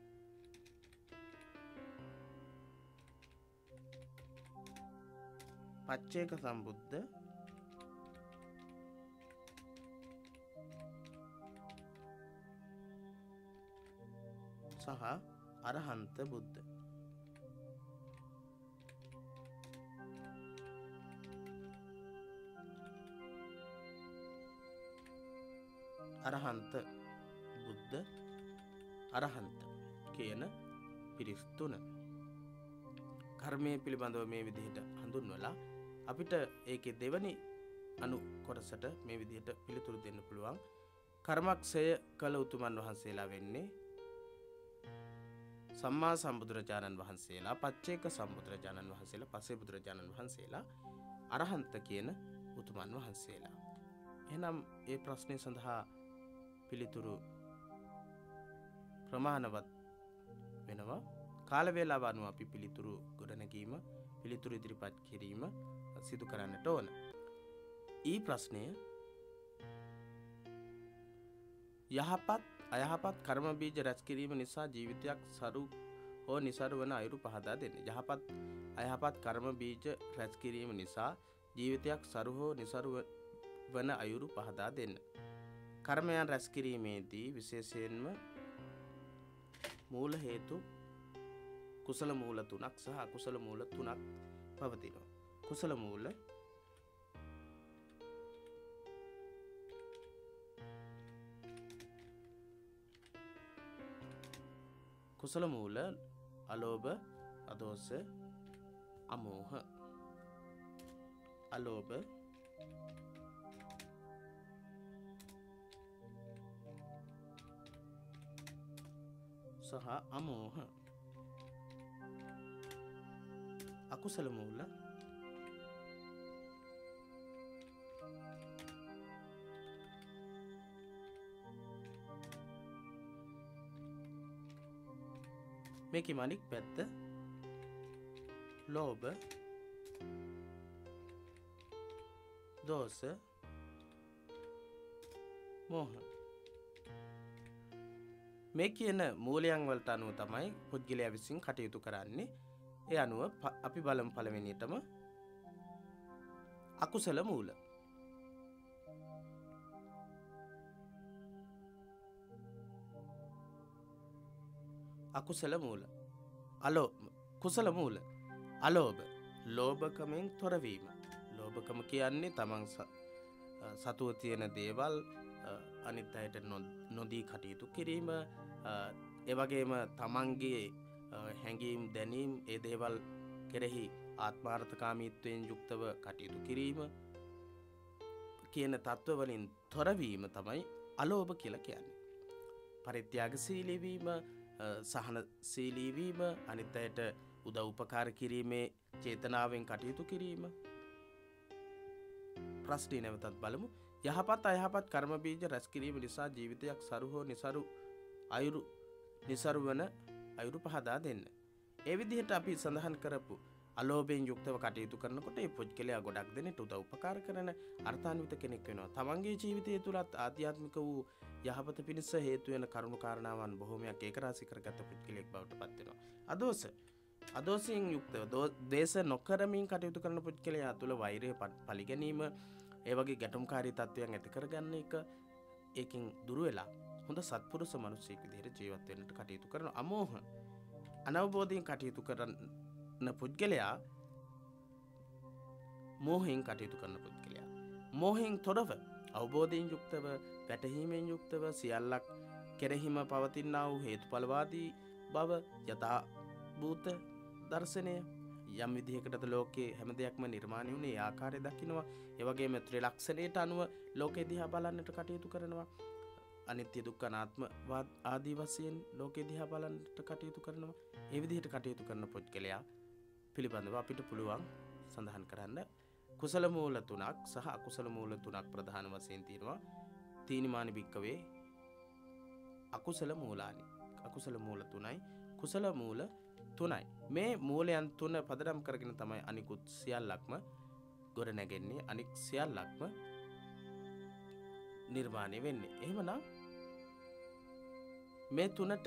පච්චේක සම්බුද්ධ සහ අරහන්ත බුද්ධ. අරහන්ත බුද්ධ අරහන්ත කියන පිරිස් තුන කර්මය පිළිබඳව මේ විදිහට හඳුන්වලා අපිට ඒකේ දෙවනි අනු කොටසට මේ විදිහට පිළිතුරු දෙන්න පුළුවන්. කර්මක්ෂය කළ උතුමන් වහන්සේලා වෙන්නේ සම්මා සම්බුදුරජාණන් වහන්සේලා, පච්චේක සම්බුදුරජාණන් වහන්සේලා, පසේ බුදුරජාණන් වහන්සේලා, අරහන්ත කියන උතුමන් වහන්සේලා. එහෙනම් ඒ ප්‍රශ්නය සඳහා පිළිතුරු ප්‍රමාණවත් වෙනවා. කාල වේලාව අනුව අපි පිළිතුරු ගොඩනැගීම, පිළිතුරු ඉදිරිපත් කිරීම සිදු කරන්නට ඕන. ඊ ප්‍රශ්නය යහපත් අයහපත් කර්ම බීජ රැස් කිරීම නිසා ජීවිතයක් සරු හෝ නිසරු වන අයුරු පහදා දෙන්න. යහපත් අයහපත් කර්ම බීජ රැස් කිරීම නිසා ජීවිතයක් සරු හෝ නිසරු වන අයුරු පහදා දෙන්න. කර්මයන් රැස් කිරීමේදී විශේෂයෙන්ම මූල හේතු කුසල මූල 3ක් සහ අකුසල මූල 3ක් පවතිනවා. කුසල මූල අලෝභ, අදෝස, අමෝහ. අලෝභ, සහ අමෝහ. අකුසල මූල මේකේ අනික් පැත්ත ලෝභ දෝෂ මෝහ මේ කියන මූලයන් වලට අනුව තමයි පුද්ගලයා විසින් කටයුතු කරන්නේ. ඒ අනුව අපි බලමු පළවෙනියටම අකුසල මූල. අකුසල මූල. කුසල මූල. අලෝභ. ලෝභකමෙන් තොරවීම. ලෝභකම කියන්නේ තමන් සතුව තියෙන දේවල් අනිත් අයට නොදී කටයුතු කිරීම, ඒ වගේම තමන්ගේ හැඟීම් දැනීම් ඒ දේවල් කෙරෙහි ආත්මාර්ථකාමීත්වයෙන් යුක්තව කටයුතු කිරීම කියන තත්ත්ව වලින් තොරවීම තමයි අලෝභ කියලා කියන්නේ. පරිත්‍යාගශීලී වීම, සහනශීලී වීම, අනිත් අයට උදව් උපකාර කිරීමේ චේතනාවෙන් කටයුතු කිරීම. ප්‍රශ්නේ නැවතත් බලමු. යහපත් අයහපත් කර්ම බීජ රැස් කිරීම නිසා ජීවිතයක් සරු හෝ නිසරු වන අයුරු පහදා දෙන්න. ඒ විදිහට අපි සඳහන් කරපු අලෝභයෙන් යුක්තව කටයුතු කරනකොට ඒ පුද්ගලයා ගොඩක් දෙනෙට උදව් උපකාර කරන අර්ථාන්විත කෙනෙක් වෙනවා. තමන්ගේ ජීවිතය තුළත් ආධ්‍යාත්මික වූ යහපත පිණිස හේතු වෙන කරුණු කාරණාවන් බොහෝමයක් ඒකරාශී කරගත් පුද්ගලයෙක් බවට පත් වෙනවා. අදෝෂයෙන් යුක්තව දේශ නොකරමින් කටයුතු කරන පුද්ගලයා තුළ වෛරය පරිගැනීම, ඒ වගේ ගැටුම්කාරී තත්ත්වයන් ඇති කරගන්න එක, ඒකෙන් දුර වෙලා හොඳ සත්පුරුෂ මිනිසෙක් විදිහට ජීවත් වෙන්නට කටයුතු කරන අමෝහ අනවබෝධයෙන් කටයුතු කරන පුද්ගලයා මෝහයෙන් කටයුතු කරන පුද්ගලයා. මෝහයෙන් තොරව අවබෝධයෙන් යුක්තව වැටහීමෙන් යුක්තව සියල්ලක් කෙරෙහිම පවතිනා වූ හේතුඵලවාදී බව යථා භූත දර්ශනය යම් විදිහකටද ලෝකයේ හැම දෙයක්ම නිර්මාණය වුණේ ඒ ආකාරය දකිනවා. ඒ වගේම ත්‍රිලක්ෂණයට අනුව ලෝකෙ දිහා බලන්නට කටයුතු කරනවා. අනිත්‍ය දුක්ඛ අනාත්ම ආදී වශයෙන් ලෝකෙ දිහා බලන්නට කටයුතු කරනවා. ඒ විදිහට කටයුතු කරන පුද්ගලයා පිළිබඳව අපිට පුළුවන් සඳහන් කරන්න කුසල මූල 3ක් සහ අකුසල මූල 3ක් ප්‍රධාන වශයෙන් තියෙනවා. තීනිමානි භික්කවේ අකුසල මූලානි. අකුසල මූල 3යි කුසල මූල 3යි. මේ මූලයන් 3 පදනම් කරගෙන තමයි අනිකුත් සියල්ලක්ම ගොඩ නැගෙන්නේ, අනික් සියල්ලක්ම නිර්මාණය වෙන්නේ. එහෙමනම් මේ 3ට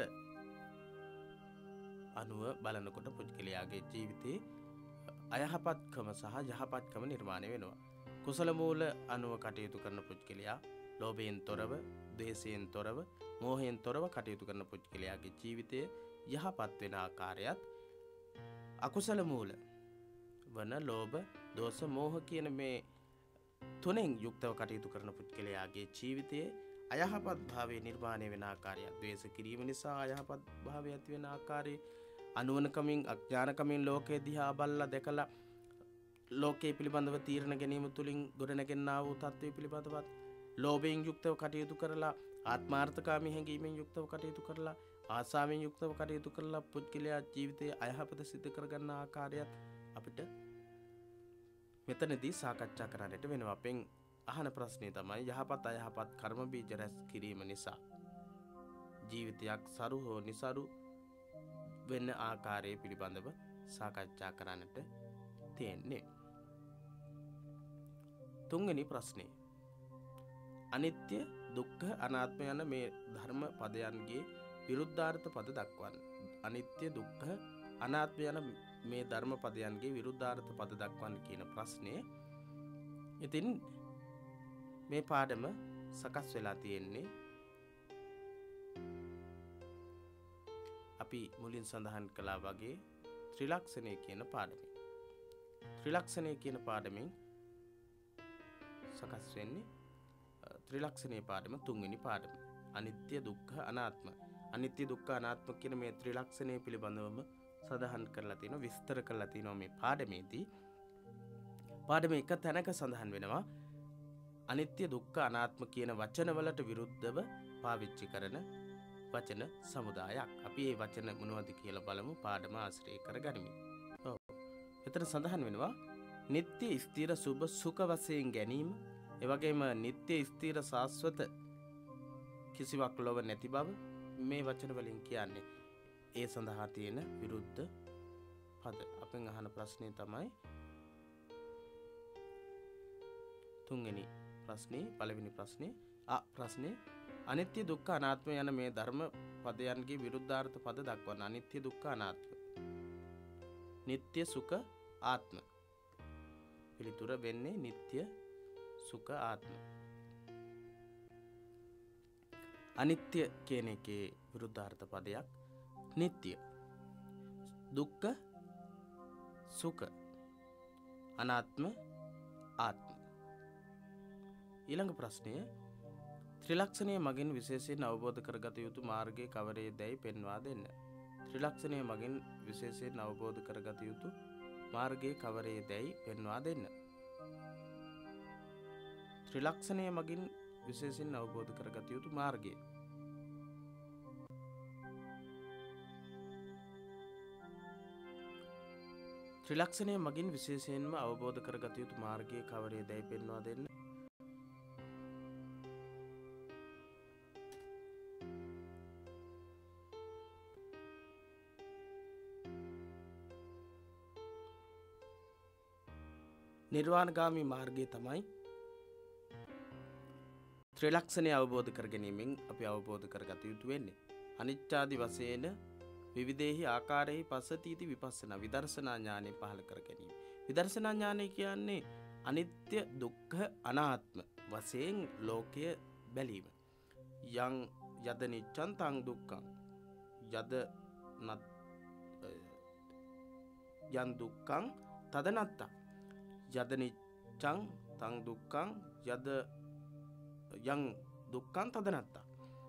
අනුව බලනකොට පුද්ගලයාගේ ජීවිතේ අයහපත්කම සහ යහපත්කම නිර්මාණය වෙනවා. කුසල මූල අනුව කටයුතු කරන පුද්ගලයා ලෝභයෙන් තොරව, ද්වේෂයෙන් තොරව, මෝහයෙන් තොරව කටයුතු කරන පුද්ගලයාගේ ජීවිතය යහපත් වෙන ආකාරයත්, අකුසල මූල වන ලෝභ, දෝෂ, මෝහ කියන මේ තුනෙන් යුක්තව කටයුතු කරන පුද්ගලයාගේ ජීවිතයේ අයහපත් භාවයේ නිර්මාණය වෙන ආකාරය, ද්වේෂ කිරීම නිසා අයහපත් භාවය ඇති වෙන ආකාරය, අනුවණකමින් අඥානකමින් ලෝකයේ දිහා බලලා දැකලා ලෝකයේ පිළිබඳව තීරණ ගැනීම තුලින් ගොඩනැගෙනා වූ තත්ත්වය පිළිබඳවත් ලෝභයෙන් යුක්තව කටයුතු කරලා, ආත්මාර්ථකාමී හැඟීමෙන් යුක්තව කටයුතු කරලා, ආසාවෙන් යුක්තව කටයුතු කරලා පුද්ගලයා ජීවිතයේ අයහපත සිදු කරගන්න ආකාරයත් අපිට මෙතනදී සාකච්ඡා කරන්නට වෙනවා. අපෙන් අහන ප්‍රශ්නේ තමයි යහපත් අයහපත් කර්ම බීජ රැස් කිරීම නිසා ජීවිතයක් සරු හෝ නිසරු වෙන ආකාරය පිළිබඳව සාකච්ඡා කරන්නට තියෙන්නේ. තුන්වෙනි ප්‍රශ්නේ අනිත්‍ය දුක්ඛ අනාත්ම යන මේ ධර්ම පදයන්ගේ විරුද්ධාර්ථ පද දක්වන්න. අනිත්‍ය දුක්ඛ අනාත්ම යන මේ ධර්ම පදයන්ගේ විරුද්ධාර්ථ පද දක්වන්න කියන ප්‍රශ්නේ. ඉතින් මේ පාඩම සකස් වෙලා තියෙන්නේ අපි මුලින් සඳහන් කළා වගේ ත්‍රිලක්ෂණය කියන පාඩමෙන්. ත්‍රිලක්ෂණය කියන පාඩමෙන් සකස් වෙන්නේ ත්‍රිලක්ෂණයේ පාඩම තුන්වෙනි පාඩම. අනිත්‍ය දුක්ඛ අනාත්ම. අනිත්‍ය දුක්ඛ අනාත්ම කියන මේ ත්‍රිලක්ෂණය පිළිබඳවම සඳහන් කරලා තියෙනවා, විස්තර කරලා තියෙනවා මේ පාඩමේදී. පාඩමේ එක තැනක සඳහන් වෙනවා අනිත්‍ය දුක්ඛ අනාත්ම කියන වචන වලට විරුද්ධව පාවිච්චි කරන වචන සමුදායක්. අපි මේ වචන මොනවද කියලා බලමු පාඩම ආශ්‍රය කරගනිමින්. එතන සඳහන් වෙනවා නিত্য ස්ථිර සුභ සුඛ වශයෙන් ගැනීම, ඒ වගේම නিত্য ස්ථිර සාස්වත කිසිවක් ලොව නැති බව මේ වචන වලින් කියන්නේ. ඒ සඳහා තියෙන විරුද්ධ පද. අපෙන් අහන ප්‍රශ්නේ තමයි තුන්වෙනි ප්‍රශ්නේ, පළවෙනි ප්‍රශ්නේ. ප්‍රශ්නේ අනිත්‍ය දුක්ඛ අනාත්ම යන මේ ධර්ම පදයන්ගේ විරුද්ධාර්ථ පද දක්වන්න. අනිත්‍ය දුක්ඛ අනාත්ම. නিত্য සුඛ ආත්ම. පිළිතුර වෙන්නේ නিত্য සුඛ ආත්ම. අනිත්‍ය කියන එකේ විරුද්ධාර්ථ පදයක් නিত্য. දුක්ඛ සුඛ. අනාත්ම ආත්ම. ඊළඟ ප්‍රශ්නය ත්‍රිලක්ෂණය මගින් විශේෂයෙන් අවබෝධ කරගත යුතු මාර්ගයේ කවරේදැයි පෙන්වා දෙන්න. ත්‍රිලක්ෂණය මගින් විශේෂයෙන් අවබෝධ කරගත යුතු මාර්ගයේ කවරේදැයි පෙන්වා දෙන්න. ත්‍රිලක්ෂණය මගින් විශේෂයෙන් අවබෝධ කරගත යුතු මාර්ගය. ත්‍රිලක්ෂණය මගින් විශේෂයෙන්ම අවබෝධ කරගත යුතු මාර්ගයේ කවරේදැයි පෙන්වා දෙන්න. නිර්වාණගාමී මාර්ගය තමයි ත්‍රිලක්ෂණය අවබෝධ කර ගැනීමෙන් අපි අවබෝධ කරගත යුතු වෙන්නේ. අනිච්චාදි වශයෙන් විවිධේහි ආකාරයෙහි පස්සතීති විපස්සනා විදර්ශනා ඥානෙ පහළ කර ගැනීම. විදර්ශනා ඥානෙ කියන්නේ අනිත්‍ය දුක්ඛ අනාත්ම වශයෙන් ලෝකය බැලීම. යද නිච්ඡං තං දුක්ඛං යන් දුක්ඛං තදනත්තං යද නිච්ඡං තං දුක්ඛං යං දුක්ඛං තදනත්තං.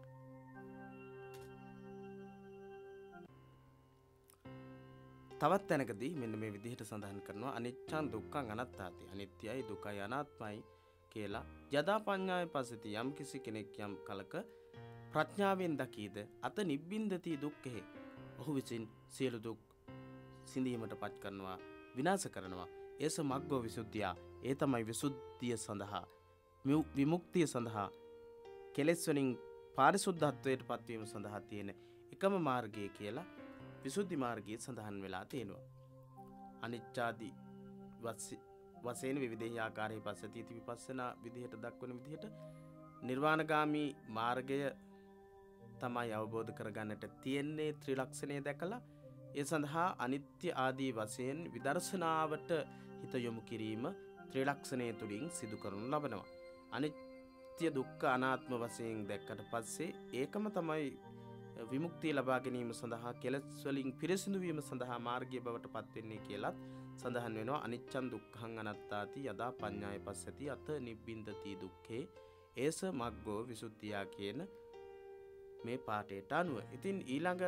තවත් තැනකදී මෙන්න මේ විදිහට සඳහන් කරනවා අනිච්ඡං දුක්ඛං අනාත්තාති. අනිත්‍යයි දුකයි අනාත්මයි කියලා යදා පඤ්ඤාය පස්සති යම් කිසි කෙනෙක් යම් කලක ප්‍රඥාවෙන් දකීද අත නිබ්බින්දති දුක්ඛේ. ඔහු විසින් සියලු දුක් සිඳීමට පත් කරනවා, විනාශ කරනවා. ඒස මග්ගෝ විසුද්ධිය. ඒ තමයි විසුද්ධිය සඳහා, විමුක්තිය සඳහා, කෙලෙස් වලින් පාරිශුද්ධත්වයට පත්වීම සඳහා තියෙන එකම මාර්ගය කියලා විසුද්ධි මාර්ගයේ සඳහන් වෙලා තියෙනවා. අනිච්චාදි වශයෙන් විවිධ ආකාරයේ පස්සතීති විපස්සනා විදිහට දක්වන විදිහට නිර්වාණගාමී මාර්ගය තමයි අවබෝධ කරගන්නට තියෙන්නේ ත්‍රිලක්ෂණය දැකලා. ඒ සඳහා අනිත්‍ය ආදී වශයෙන් විදර්ශනාවට හිත යොමු කිරීම ත්‍රිලක්ෂණය තුලින් සිදු කරනු ලබනවා. අනිත්‍ය දුක්ඛ අනාත්ම වශයෙන් දැක්කට පස්සේ ඒකම තමයි විමුක්තිය ලබා ගැනීම සඳහා, කෙලෙස් වලින් පිරිසිදු වීම සඳහා මාර්ගය බවට පත් වෙන්නේ කියලාත් සඳහන් වෙනවා. අනිච්චං දුක්ඛං අනාත්තාති යදා පඤ්ඤාය පස්සති අත නිබ්බින්දති දුක්ඛේ ඒස මග්ගෝ විසුද්ධියා කියන මේ පාඩේට අනුව. ඉතින් ඊළඟ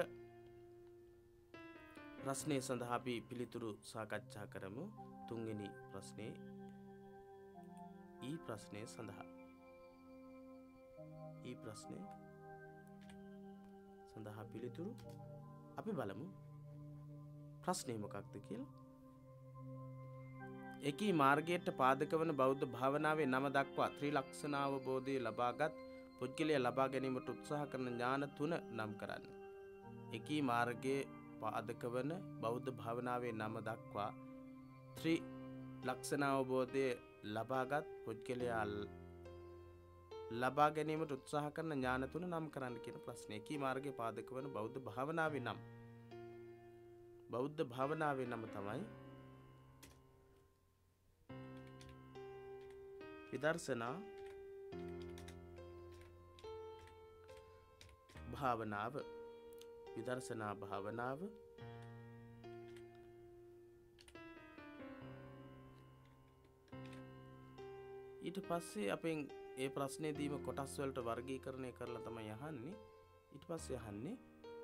ප්‍රශ්නය සඳහා අපි පිළිතුරු සාකච්ඡා කරමු. තුන්වෙනි ප්‍රශ්නේ ඊ ප්‍රශ්නය සඳහා. ඊ ප්‍රශ්නේ සඳහා පිළිතුරු අපි බලමු. ප්‍රශ්නේ මොකක්ද කියලා. එකී මාර්ගයට පාදක වන බෞද්ධ භාවනාවේ නම දක්වා ත්‍රිලක්ෂණාවබෝධය ලබාගත් පුද්ගලයා ලබා ගැනීමට උත්සාහ කරන ඥාන තුන නම් කරන්න. එකී මාර්ගයේ පාදක වන බෞද්ධ භාවනාවේ නම දක්වා ත්‍රිලක්ෂණාවබෝධය ලබාගත් පුද්ගලයා ලබා ගැනීමට උත්සාහ කරන ඥාන තුන නම් කරන්න කියන ප්‍රශ්නේ. එකී මාර්ගයේ පාදක වන බෞද්ධ භාවනාවේ නම්. බෞද්ධ භාවනාවේ නම තමයි විදර්ශනා භාවනාව. විදර්ශනා භාවනාව ඊට පස්සේ අපෙන් ඒ ප්‍රශ්නේදීම කොටස් වලට වර්ගීකරණය කරලා තමයි අහන්නේ. ඊට පස්සේ අහන්නේ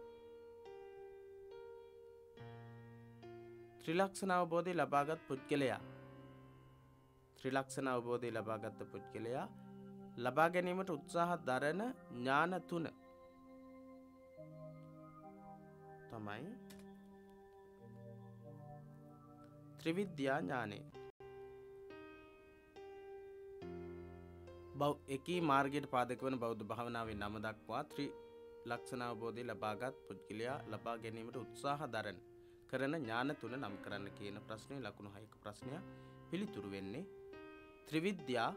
ත්‍රිලක්ෂණ අවබෝධය ලබාගත් පුද්ගලයා. ත්‍රිලක්ෂණ අවබෝධය ලබාගත් පුද්ගලයා ලබා ගැනීමට උත්සාහ දරන ඥාන තුන තමයි ත්‍රිවිද්‍යා ඥානය. එකී මාර්ගයට පාදක වන බෞද්ධ භාවනාවේ නම දක්වා ත්‍රිලක්ෂණ අවබෝධය ලබාගත් පුද්ගලයා ලබා ගැනීමට උත්සාහ දරන කරන ඥාන තුන නම් කරන්න කියන ප්‍රශ්නේ ලකුණු 6ක ප්‍රශ්නයක්. පිළිතුරු වෙන්නේ ත්‍රිවිද්‍යා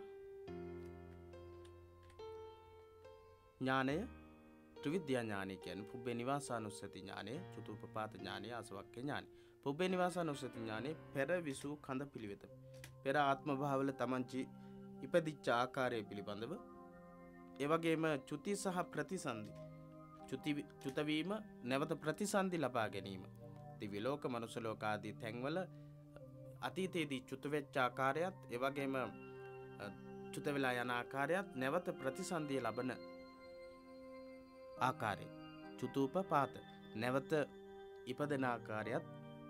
ඥානය. ත්‍රිවිද්‍යා ඥානය කියන්නේ පුබ්බේ නිවාසානුස්සති ඥානය, චතුප්පපාත ඥානය, ආසවක්ඛ්‍ය ඥානය. පුබ්බේ නිවාසානුස්සති ඥානය පෙර විසූ කඳ පිළිවෙත. පෙර ආත්ම භාවවල තමන්චි ඉපදිච්ච ආකාරය පිළිබඳව, ඒ වගේම චුති සහ ප්‍රතිසන්දි, චුත වීම නැවත ප්‍රතිසන්දි ලබා ගැනීම, දිව්‍ය ලෝක, මනුෂ්‍ය ලෝක ආදී තැන්වල අතීතයේදී චුත වෙච්ච ආකාරයත්, ඒ වගේම චුත වෙලා යන ආකාරයත්, නැවත ප්‍රතිසන්දිය ලබන ආකාරය, චුතූපපාත නැවත ඉපදෙන ආකාරයත්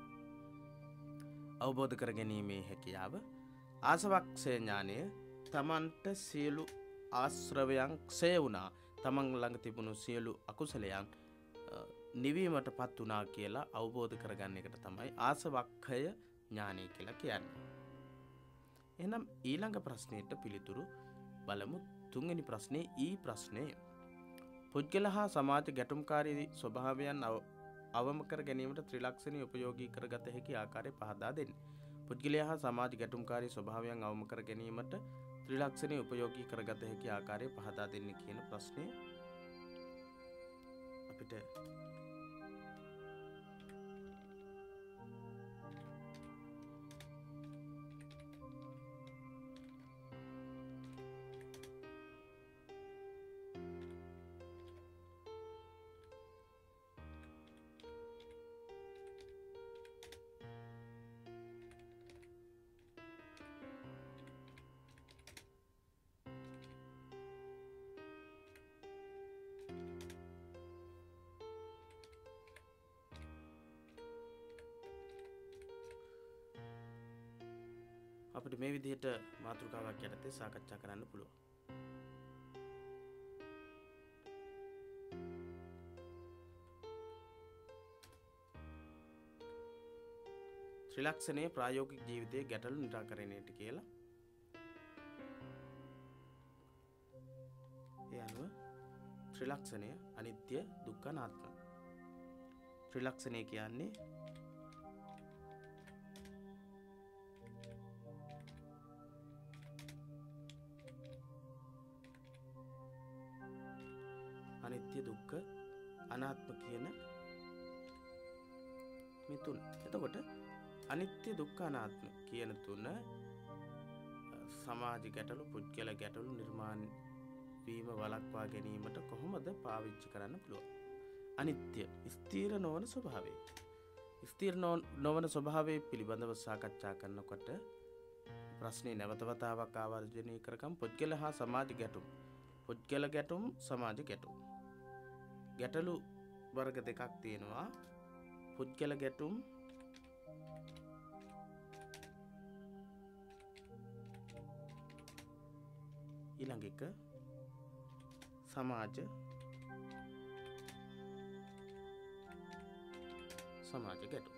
අවබෝධ කර ගැනීමේ හැකියාව. ආසවක්ඛ්‍ය ඥානය තමන්ට සියලු ආශ්‍රවයන් ක්ෂය වුණා, තමන් ළඟ තිබුණු සියලු අකුසලයන් නිවීමට පත් වුණා කියලා අවබෝධ කරගන්න එකට තමයි ආසවක්ඛය ඥානය කියලා කියන්නේ. එහෙනම් ඊළඟ ප්‍රශ්නෙට පිළිතුරු බලමු. තුන්වෙනි ප්‍රශ්නේ ඊ ප්‍රශ්නය. පුද්ගල හා සමාජ ගැටුම්කාරී ස්වභාවයන් අවම කර ගැනීමට ත්‍රිලක්ෂණී උපයෝගී කරගත හැකි ආකාරය පහදා දෙන්න. පුද්ගලයා හා සමාජ ගැටුම්කාරී ස්වභාවයන් අවම කර ගැනීමට ත්‍රිලක්ෂණී උපයෝගී කරගත හැකි ආකාරය පහදා දෙන්න කියන ප්‍රශ්නය අපිට අපිට මේ විදිහට මාතෘකාවක් යටතේ සාකච්ඡා කරන්න පුළුවන්. ත්‍රිලක්ෂණයේ ප්‍රායෝගික ජීවිතයේ ගැටලු නිරාකරණයට කියලා. ඒ අනුව ත්‍රිලක්ෂණය අනිත්‍ය, දුක්ඛ, අනාත්ම. ත්‍රිලක්ෂණය කියන්නේ අනිත්‍ය, දුක්ඛ, අනාත්ම කියන මේ තුන. එතකොට අනිත්‍ය, දුක්ඛ, අනාත්ම කියන තුන සමාජ ගැටලු, පුද්ගල ගැටලු නිර්මාණය වීම වළක්වා ගැනීමට කොහොමද පාවිච්චි කරන්න පුළුවන්? අනිත්‍ය ස්ථිර නොවන ස්වභාවය. ස්ථිර නොවන ස්වභාවය පිළිබඳව සාකච්ඡා කරනකොට ප්‍රශ්නේ නැවත වතාවක් ආවර්ජනය කරගම්. පුද්ගල හා සමාජ ගැටුම්. පුද්ගල ගැටුම්, සමාජ ගැටුම්. ගැටලු වර්ග දෙකක් තියෙනවා. පුද්ගල ගැටුම්, ඊළඟ එක සමාජ ගැටුම්.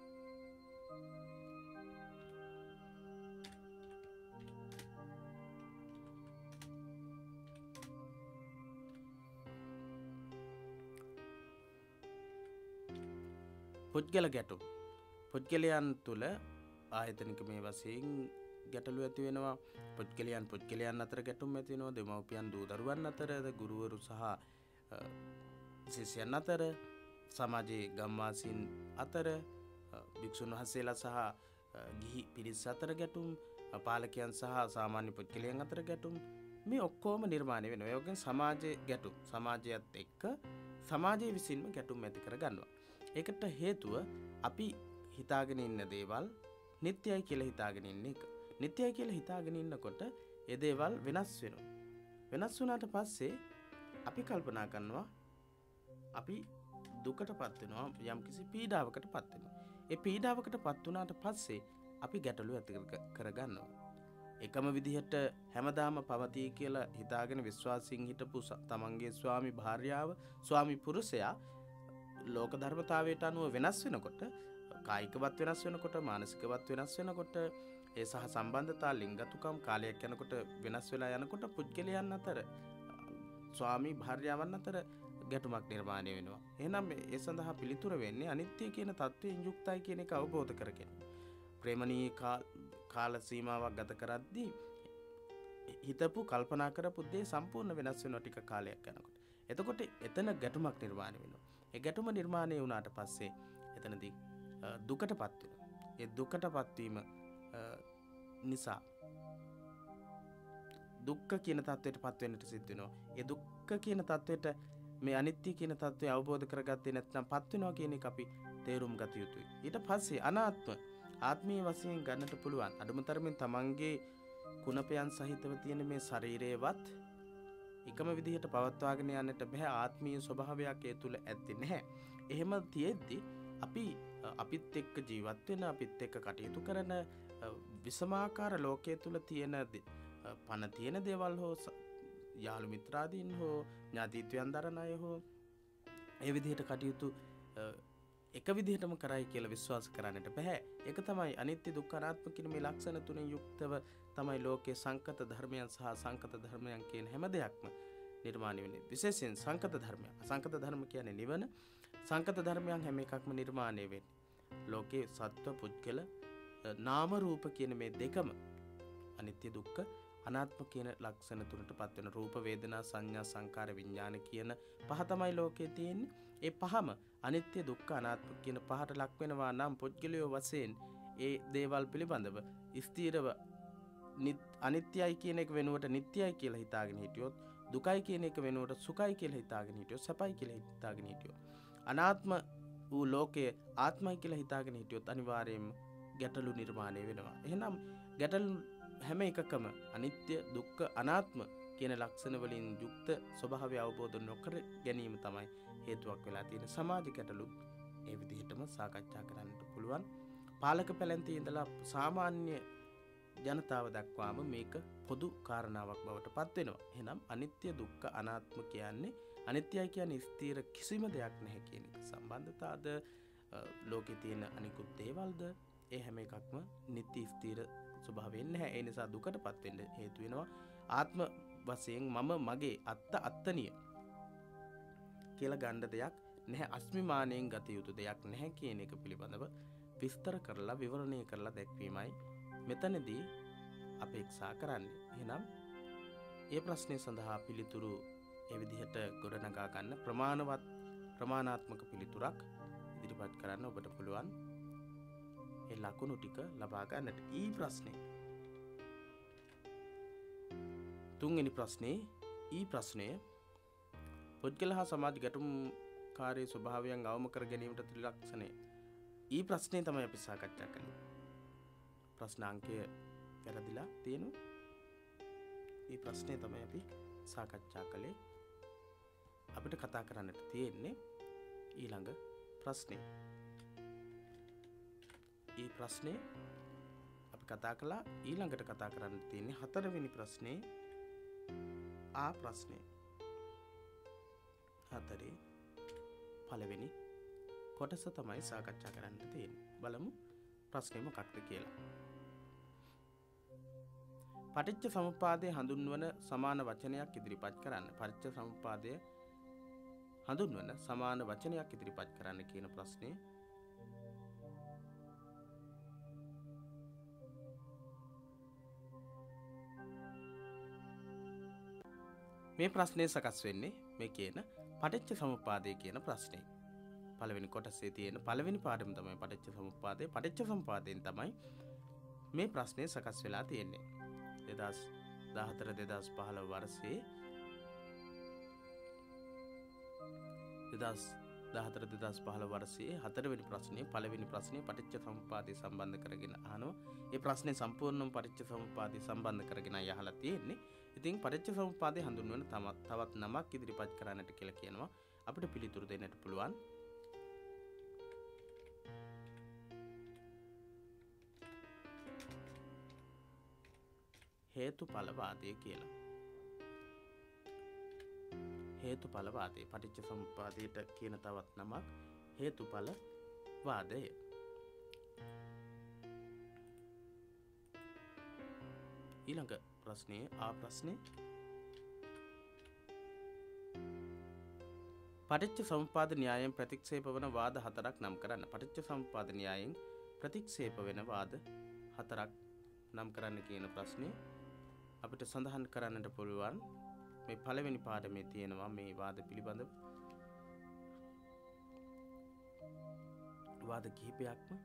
පුද්ගල ගැටුම්. පුද්ගලයන් තුළ ආයතනික මේ වශයෙන් ගැටලු ඇති වෙනවා. පුද්ගලයන් අතර ගැටුම් ඇති වෙනවා. දෙමව්පියන් දූ දරුවන් අතර, ගුරුවරු සහ ශිෂ්‍යයන් අතර, සමාජයේ ගම්වාසීන් අතර, භික්ෂුන් වහන්සේලා සහ ගිහි පිරිස් අතර ගැටුම්, පාලකයන් සහ සාමාන්‍ය පුද්ගලයන් අතර ගැටුම්, මේ ඔක්කොම නිර්මාණය වෙනවා. ඒ වගේම සමාජයේ ගැටුම්, සමාජයත් එක්ක සමාජයේ විසින්ම ගැටුම් ඇති කර ගන්නවා. ඒකට හේතුව අපි හිතාගෙන ඉන්න දේවල් නිත්‍යයි කියලා හිතාගෙන ඉන්න එක. නිත්‍යයි කියලා හිතාගෙන ඉන්නකොට ඒ දේවල් වෙනස් වෙනවා. වෙනස් වුණාට පස්සේ අපි කල්පනා කරනවා අපි දුකටපත් වෙනවා, යම්කිසි පීඩාවකටපත් වෙනවා. ඒ පීඩාවකටපත් වුණාට පස්සේ අපි ගැටලු ඇති කරගන්නවා. එකම විදිහට හැමදාම පවතී කියලා හිතාගෙන විශ්වාසයෙන් හිටපු තමන්ගේ ස්වාමි භාර්යාව, ස්වාමි පුරුෂයා ලෝක ධර්මතාවයට අනුව වෙනස් වෙනකොට කායිකවත් වෙනස් වෙනකොට මානසිකවත් වෙනස් වෙනකොට ඒ සහ සම්බන්ධතා ලිංගතුකම් කාලයක් යනකොට වෙනස් වෙලා යනකොට පුද්ගලයන් අතර ස්වාමී භාර්යාවන් අතර ගැටුමක් නිර්මාණය වෙනවා. එහෙනම් ඒ සඳහා පිළිතුර වෙන්නේ අනිත්‍ය කියන தත්වයෙන් යුක්තයි කියන එක අවබෝධ කරගෙන. ප්‍රේමණීය කාල සීමාවක් ගත කරද්දී හිතපු කල්පනා කරපු දේ සම්පූර්ණ වෙනස් වෙනවා ටික කාලයක් යනකොට. එතකොට එතන ගැටුමක් නිර්මාණය වෙනවා. ඒ ගැටුම නිර්මාණය වුණාට පස්සේ එතනදී දුකටපත් වෙනවා. ඒ දුකටපත් වීම නිසා දුක්ඛ කියන தത്വෙටපත් වෙන්නට සිද්ධ වෙනවා. ඒ දුක්ඛ කියන தത്വෙට මේ අනිත්‍ය කියන தത്വය අවබෝධ කරගත්තේ නැත්නම් පත් වෙනවා කියන එක අපි තේරුම් ගත යුතුයි. ඊට පස්සේ අනාත්ම ආත්මීය වශයෙන් ගන්නට පුළුවන්. අඩුමතරමින් තමන්ගේ කුණපයන් සහිතව තියෙන මේ ශරීරයවත් එකම විදිහට පවත්වාගෙන යන්නට බෑ. ආත්මීය ස්වභාවයක් ඒ තුල ඇත්තේ නැහැ. එහෙම තියෙද්දි අපි අපිත් එක්ක ජීවත් වෙන අපිත් එක්ක කටයුතු කරන විසමාකාර ලෝකයේ තුල තියෙන පණ තියෙන දේවල් හෝ යාළු මිත්‍රාදීන් හෝ ඥාතිත්වයන් දරන අය හෝ ඒ විදිහට කටයුතු එක විදිහටම කරයි කියලා විශ්වාස කරන්නට බෑ. ඒක තමයි අනිත්‍ය දුක්ඛ අනාත්ම කියන මේ ලක්ෂණ තුනෙන් යුක්තව තමයි ලෝකයේ සංකත ධර්මයන් සහ සංකත ධර්මයන් කියන හැම දෙයක්ම නිර්මාණය වෙන්නේ. විශේෂයෙන් සංකත ධර්මයන්. අසංකත ධර්ම කියන්නේ නිවන. සංකත ධර්මයන් හැම එකක්ම නිර්මාණය වෙන්නේ. ලෝකයේ සත්ව පුද්ගල නාම රූප කියන මේ දෙකම අනිත්‍ය දුක්ඛ අනාත්ම කියන ලක්ෂණ තුනටපත් වෙන රූප වේදනා සංඥා සංකාර විඥාන කියන පහ තමයි ලෝකයේ තියෙන්නේ. ඒ පහම අනිත්‍ය දුක්ඛ අනාත්ම කියන පහට ලක් වෙනවා නම් පුද්ගලියෝ වශයෙන් ඒ දේවල් පිළිබඳව ස්ථීරව අනිත්‍යයි කියන එක වෙනුවට නිට්ටයයි කියලා හිතාගෙන හිටියොත්, දුකයි කියන එක වෙනුවට සුඛයි කියලා හිතාගෙන හිටියොත්, සැපයි කියලා හිතාගෙන හිටියොත්, අනාත්ම වූ ලෝකයේ ආත්මයි කියලා හිතාගෙන හිටියොත් අනිවාර්යයෙන්ම ගැටලු නිර්මාණය වෙනවා. එහෙනම් ගැටලු හැම එකකම අනිත්‍ය දුක්ඛ අනාත්ම කියන ලක්ෂණ වලින් යුක්ත ස්වභාවය අවබෝධ නොකර ගැනීම තමයි හේතුවක් වෙලා තියෙන. සමාජ ගැටලු ඒ විදිහටම සාකච්ඡා කරන්නට පුළුවන්. පාලක පැලැන්තේ ඉඳලා සාමාන්‍ය ජනතාව දක්වාම මේක පොදු කාරණාවක් බවට පත් වෙනවා. එහෙනම් අනිත්‍ය දුක්ඛ අනාත්ම කියන්නේ අනිත්‍යයි කියන්නේ ස්ථිර කිසිම දෙයක් නැහැ කියන එක. සම්බන්ධතාවද ලෝකේ තියෙන අනිකුත් දේවල්ද ඒ හැම එකක්ම නිත්‍ය ස්ථිර ස්වභාවයෙන් නැහැ. ඒ නිසා දුකටපත් වෙන්න හේතු වෙනවා. ආත්ම වශයෙන් මම මගේ අත්තනිය කියලා ගන්න දෙයක් නැහැ. අස්මිමානයෙන් ගත යුතු දෙයක් නැහැ කියන එක පිළිබඳව විස්තර කරලා විවරණය කරලා දැක්වීමයි මෙතනදී අපේක්ෂා කරන්නේ. එහෙනම් ඒ ප්‍රශ්නේ සඳහා පිළිතුරු ඒ විදිහට ගොඩනගා ගන්න ප්‍රමාණාත්මක පිළිතුරක් ඉදිරිපත් කරන්න ඔබට පුළුවන්. ඒ ලකුණු ටික ලබා ගන්නට. ඊ ප්‍රශ්නේ තුන්වෙනි ප්‍රශ්නය පුද්ගල හා සමාජ ගැටුම්කාරී ස්වභාවයන් අවම කර ගැනීමට ත්‍රිලක්ෂණය. ඊ ප්‍රශ්නේ තමයි අපි සාකච්ඡා කළේ. ප්‍රශ්න අංකය වැරදිලා තියෙනවා. ඊ ප්‍රශ්නේ තමයි අපි සාකච්ඡා කළේ. අපිට කතා කරන්නට තියෙන්නේ ඊළඟ ප්‍රශ්නේ. ඊ ප්‍රශ්නේ අපි කතා කළා. ඊළඟට කතා කරන්න තියෙන්නේ හතරවෙනි ප්‍රශ්නේ. ආ ප්‍රශ්නේ. හතරේ පළවෙනි කොටස තමයි සාකච්ඡා කරන්න තියෙන්නේ. බලමු ප්‍රශ්නේ මොකක්ද කියලා. පටිච්ච සමුප්පාදය හඳුන්වන සමාන වචනයක් ඉදිරිපත් කරන්න. පටිච්ච සමුප්පාදය හඳුන්වන සමාන වචනයක් ඉදිරිපත් කරන්න කියන ප්‍රශ්නේ. මේ ප්‍රශ්නේ සකස් වෙන්නේ මේ කියන පටිච්ච සමුප්පාදය කියන ප්‍රශ්නේ. පළවෙනි කොටසේ තියෙන පළවෙනි පාඩම තමයි පටිච්ච සමුප්පාදය. පටිච්ච සමුප්පාදයෙන් තමයි මේ ප්‍රශ්නේ සකස් වෙලා තියෙන්නේ. 2014-2015 වර්ෂයේ 2014-2015 වර්ෂයේ හතරවෙනි ප්‍රශ්නේ පළවෙනි ප්‍රශ්නේ පටිච්ච සමුප්පාදය සම්බන්ධ කරගෙන අහනවා. ඒ ප්‍රශ්නේ සම්පූර්ණම පටිච්ච සමුප්පාදය සම්බන්ධ කරගෙන අහලා තියෙන්නේ. ඉතින් පටිච්ච සමුප්පාදය හඳුන්වන තවත් නමක් ඉදිරිපත් කරන්නට කියලා කියනවා. අපිට පිළිතුරු දෙන්නට පුළුවන්. හේතුඵලවාදය කියලා. හේතුඵලවාදය පටිච්ච සමුප්පාදයට කියන තවත් නමක් හේතුඵලවාදය. ඊළඟ ප්‍රශ්නයේ ආ ප්‍රශ්නේ පටිච්ච සමුප්පාද න්‍යායයෙන් ප්‍රතික්ෂේප වන වාද හතරක් නම් කරන්න. පටිච්ච සමුප්පාද න්‍යායයෙන් ප්‍රතික්ෂේප වෙන වාද හතරක් නම් කරන්න කියන ප්‍රශ්නේ අපිට සඳහන් කරන්නට පුළුවන්. මේ පළවෙනි පාඩමේ තියෙනවා මේ වාද පිළිබඳව වාද කිහිපයක්ම.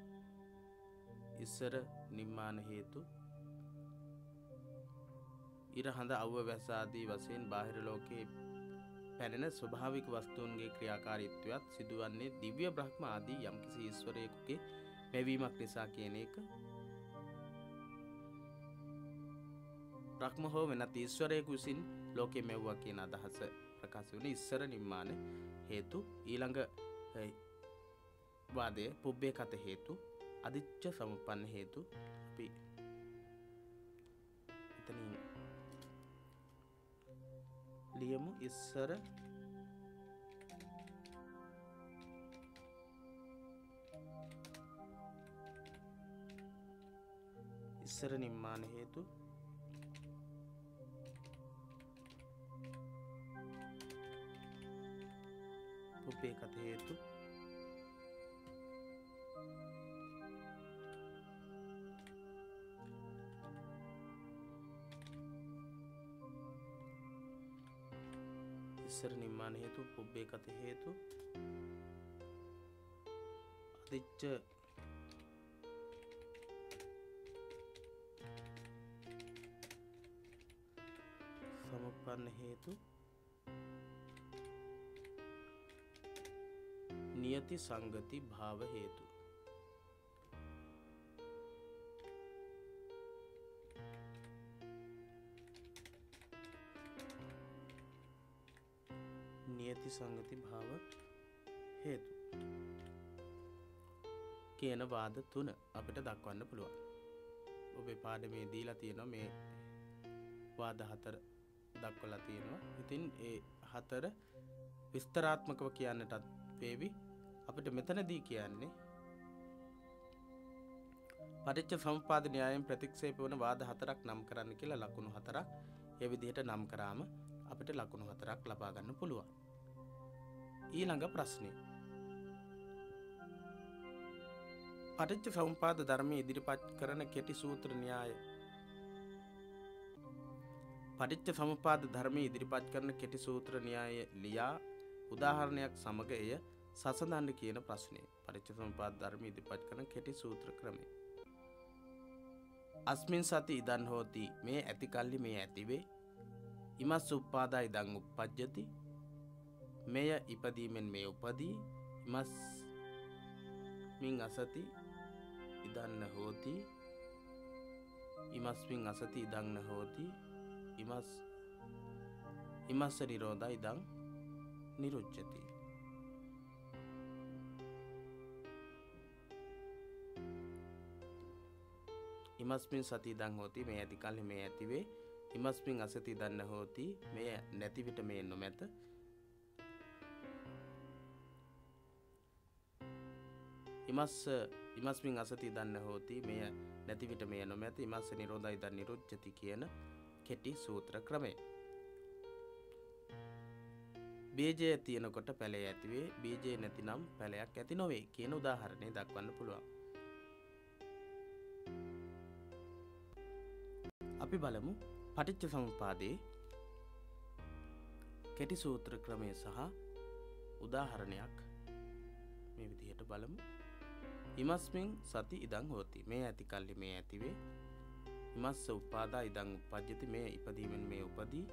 ඉස්සර නිර්මාණ හේතු, ඉර හඳ අව්ව වැස්ස ආදී වශයෙන් බාහිර ලෝකයේ පැනෙන ස්වභාවික වස්තුන්ගේ ක්‍රියාකාරීත්වයත් සිදුවන්නේ දිව්‍ය බ්‍රහ්ම ආදී යම්කිසි ඊශ්වරයෙකුගේ පැවීමක් නිසා කියන එක. බ්‍රහ්ම හෝ වෙනත් ඊශ්වරයෙකු විසින් ලෝකෙ මෙව්වා කියන අදහස ප්‍රකාශ වුණේ ඉස්සර නිර්මාණ හේතු. ඊළඟ වාදය පුබ්බේ කත හේතු, අදිච්ච සමුප්පන්න හේතු. අපි එතනින් ලියමු. ඉස්සර නිර්මාණ හේතු, පුබ්බේ කත හේතු, ඉස්සර නිර්මාණ හේතු, පුබ්බේ කත හේතු, අදිච්ච සමුප්පන්න හේතු, නියති සංගති භාව හේතු. නියති සංගති භාව හේතු කියන වාද තුන අපිට දක්වන්න පුළුවන්. ඔබේ පාඩමේ දීලා තියෙනවා මේ වාද හතර දක්වලා තියෙනවා. ඉතින් ඒ හතර විස්තරාත්මකව කියන්නටත් වේවි. අපිට මෙතනදී කියන්නේ පටිච්ච සමුප්පාද න්‍යායයෙන් ප්‍රතික්ෂේප වන වාද හතරක් නම් කරන්න කියලා ලකුණු හතරක්. ඒ විදිහට නම් කරාම අපිට ලකුණු හතරක් ලබා ගන්න පුළුවන්. ඊළඟ ප්‍රශ්නය. පටිච්ච සමුප්පාද ධර්මයේ ඉදිරිපත් කරන කෙටි සූත්‍ර න්‍යාය. පටිච්ච සමුප්පාද ධර්මයේ ඉදිරිපත් කරන කෙටි සූත්‍ර න්‍යාය ලියා උදාහරණයක් සමග එය සසඳන්න කියන ප්‍රශ්නය. පටිච්ච සමුප්පාද ධර්මයේ ඉදිරිපත් කරන කෙටි සූත්‍ර ක්‍රමය. අස්මින් සති ඉදන් හෝති, මේ ඇති කල්ලි මේ ඇතිවේ. ඉමස් උප්පාදා ඉදං උප්පජ්ජති, මෙය ඉපදීමෙන් මේ උපදී. ඉමස් මින් අසති ඉදන්න හෝති, ඉමස්මින් අසති ඉදන්න හෝති. ඉමස්ස නිරෝධා ඉදං නිරුච්ඡති. ඉමස්මින් සති ඉදං හෝති, මේ ඇති කල්හි මේ ඇතිවේ. ඉමස්මින් අසති ඉදන්න හෝති, මේ නැති විට මේ නොමැත. ඉමස්මින් අසති ඉදන්න හෝති, මෙය නැති විට මෙය නොමැත. ඉමස්ස නිරෝධා ඉදං නිරුච්ඡති කියන කෙටි සූත්‍ර ක්‍රමය. බීජය තියෙනකොට පැලය ඇතිවේ, බීජය නැතිනම් පැලයක් ඇති නොවේ කියන උදාහරණය දක්වන්න පුළුවන්. අපි බලමු පටිච්ච සමුප්පාදයේ කෙටි සූත්‍ර ක්‍රමය සහ උදාහරණයක් මේ විදිහට බලමු. ඉමස්මින් සති ඉදං හෝති, මේ ඇති කල්ලි මේ ඇතිවේ. ඉමස්ස උප්පාදා ඉදං උප්පජ්ජති, මේ ඉපදීමෙන් මේ උපදී.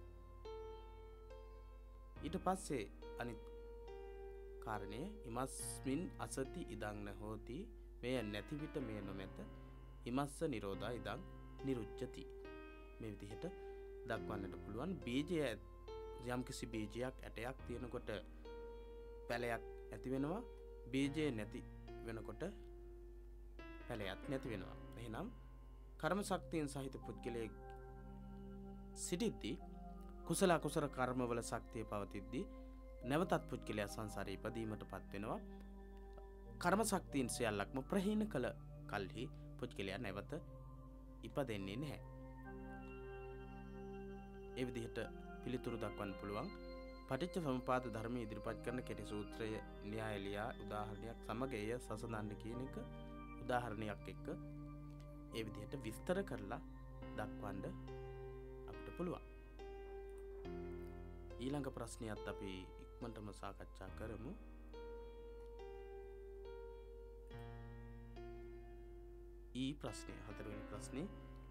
ඊට පස්සේ අනිත් කාරණය ඉමස්මින් අසති ඉදං නහෝති, මෙය නැති විට මෙය නොමැත. ඉමස්ස නිරෝධා ඉදං නිරුච්ඡති. මේ විදිහට දක්වන්නට පුළුවන්. බීජය යම්කිසි බීජයක් ඇටයක් තියෙනකොට පැලයක් ඇති වෙනවා, බීජය නැති වෙනකොට පැලයක් නැති වෙනවා. එහෙනම් කර්ම ශක්තියෙන් සහිත පුද්ගලයෙක් සිටිද්දී කුසල අකුසල කර්මවල ශක්තිය පවතිද්දී නැවතත් පුද්ගලයා සංසාරේ ඉපදීමටපත් වෙනවා. කර්ම ශක්තියින් සියල්ලක්ම ප්‍රහීන කළ කල්හි පුද්ගලයා නැවත ඉපදෙන්නේ නැහැ. ඒ විදිහට පිළිතුරු දක්වන්න පුළුවන්. පටිච්ච සමුපාද ධර්මයේ ඉදිරිපත් කරන කෙටි සූත්‍රය න්‍යායලියා උදාහරණයක් සමග එය සසඳන්න කියන එක උදාහරණයක් එක්ක ඒ විදිහට විස්තර කරලා දක්වන්න අපිට පුළුවන්. ඊළඟ ප්‍රශ්නයත් අපි ඉක්මනටම සාකච්ඡා කරමු. ඊ ප්‍රශ්නය හතරවෙනි ප්‍රශ්නේ.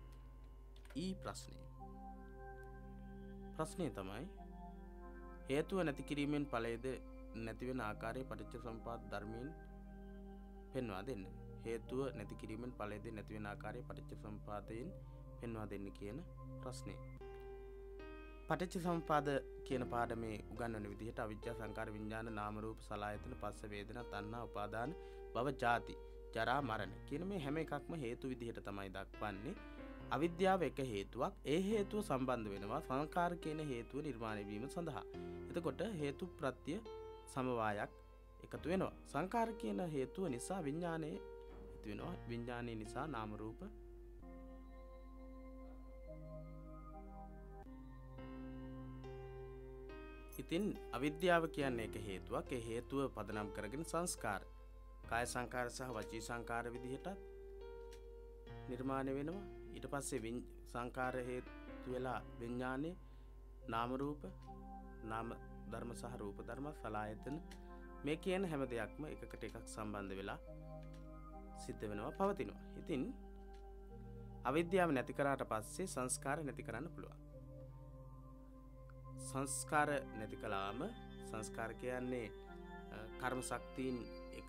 ප්‍රශ්නය තමයි හේතුව නැති කිරීමෙන් ඵලයේද නැතිවෙන ආකාරයේ පටිච්ච සමුප්පාද ධර්මයෙන් පෙන්වා දෙන්න. හේතුව නැති කිරීමෙන් ඵලයේද නැතිවෙන ආකාරයේ පටිච්ච සමුප්පාදයෙන් පෙන්වා දෙන්න කියන ප්‍රශ්නේ. පටිච්ච සමුප්පාද කියන පාඩමේ උගන්වන විදිහට අවිජ්ජා සංකාර විඥාන නාම රූප සලආයතන පස්ස වේදනා තණ්හා උපාදාන භව ජාති ජරා මරණ කියන මේ හැම එකක්ම හේතු විදිහට තමයි දක්වන්නේ. අවිද්‍යාව එක හේතුවක්. ඒ හේතුව සම්බන්ධ වෙනවා සංකාර කියන හේතුව නිර්මාණය වීම සඳහා. එතකොට හේතු ප්‍රත්‍ය සමவாயයක් එකතු වෙනවා. සංකාර කියන හේතුව නිසා විඥානය ඇති වෙනවා. විඥානය නිසා නාම රූප ඉතින් අවිද්‍යාව කියන්නේ එක හේතුවක්. ඒ හේතුව පදනම් කරගෙන සංස්කාර කාය සංකාර සහ වචී සංකාර විදිහටත් නිර්මාණය වෙනවා. ඊට පස්සේ සංකාර හේතු වෙලා විඥානේ නාම රූප නාම ධර්ම සහ රූප ධර්ම සලආයතන මේ කියන හැම දෙයක්ම එකකට එකක් සම්බන්ධ වෙලා සිද්ධ වෙනවා පවතිනවා. ඉතින් අවිද්‍යාව නැති කරාට පස්සේ සංස්කාර නැති කරන්න පුළුවන්. සංස්කාර නැති කළාම සංස්කාර කියන්නේ කර්ම ශක්තියින්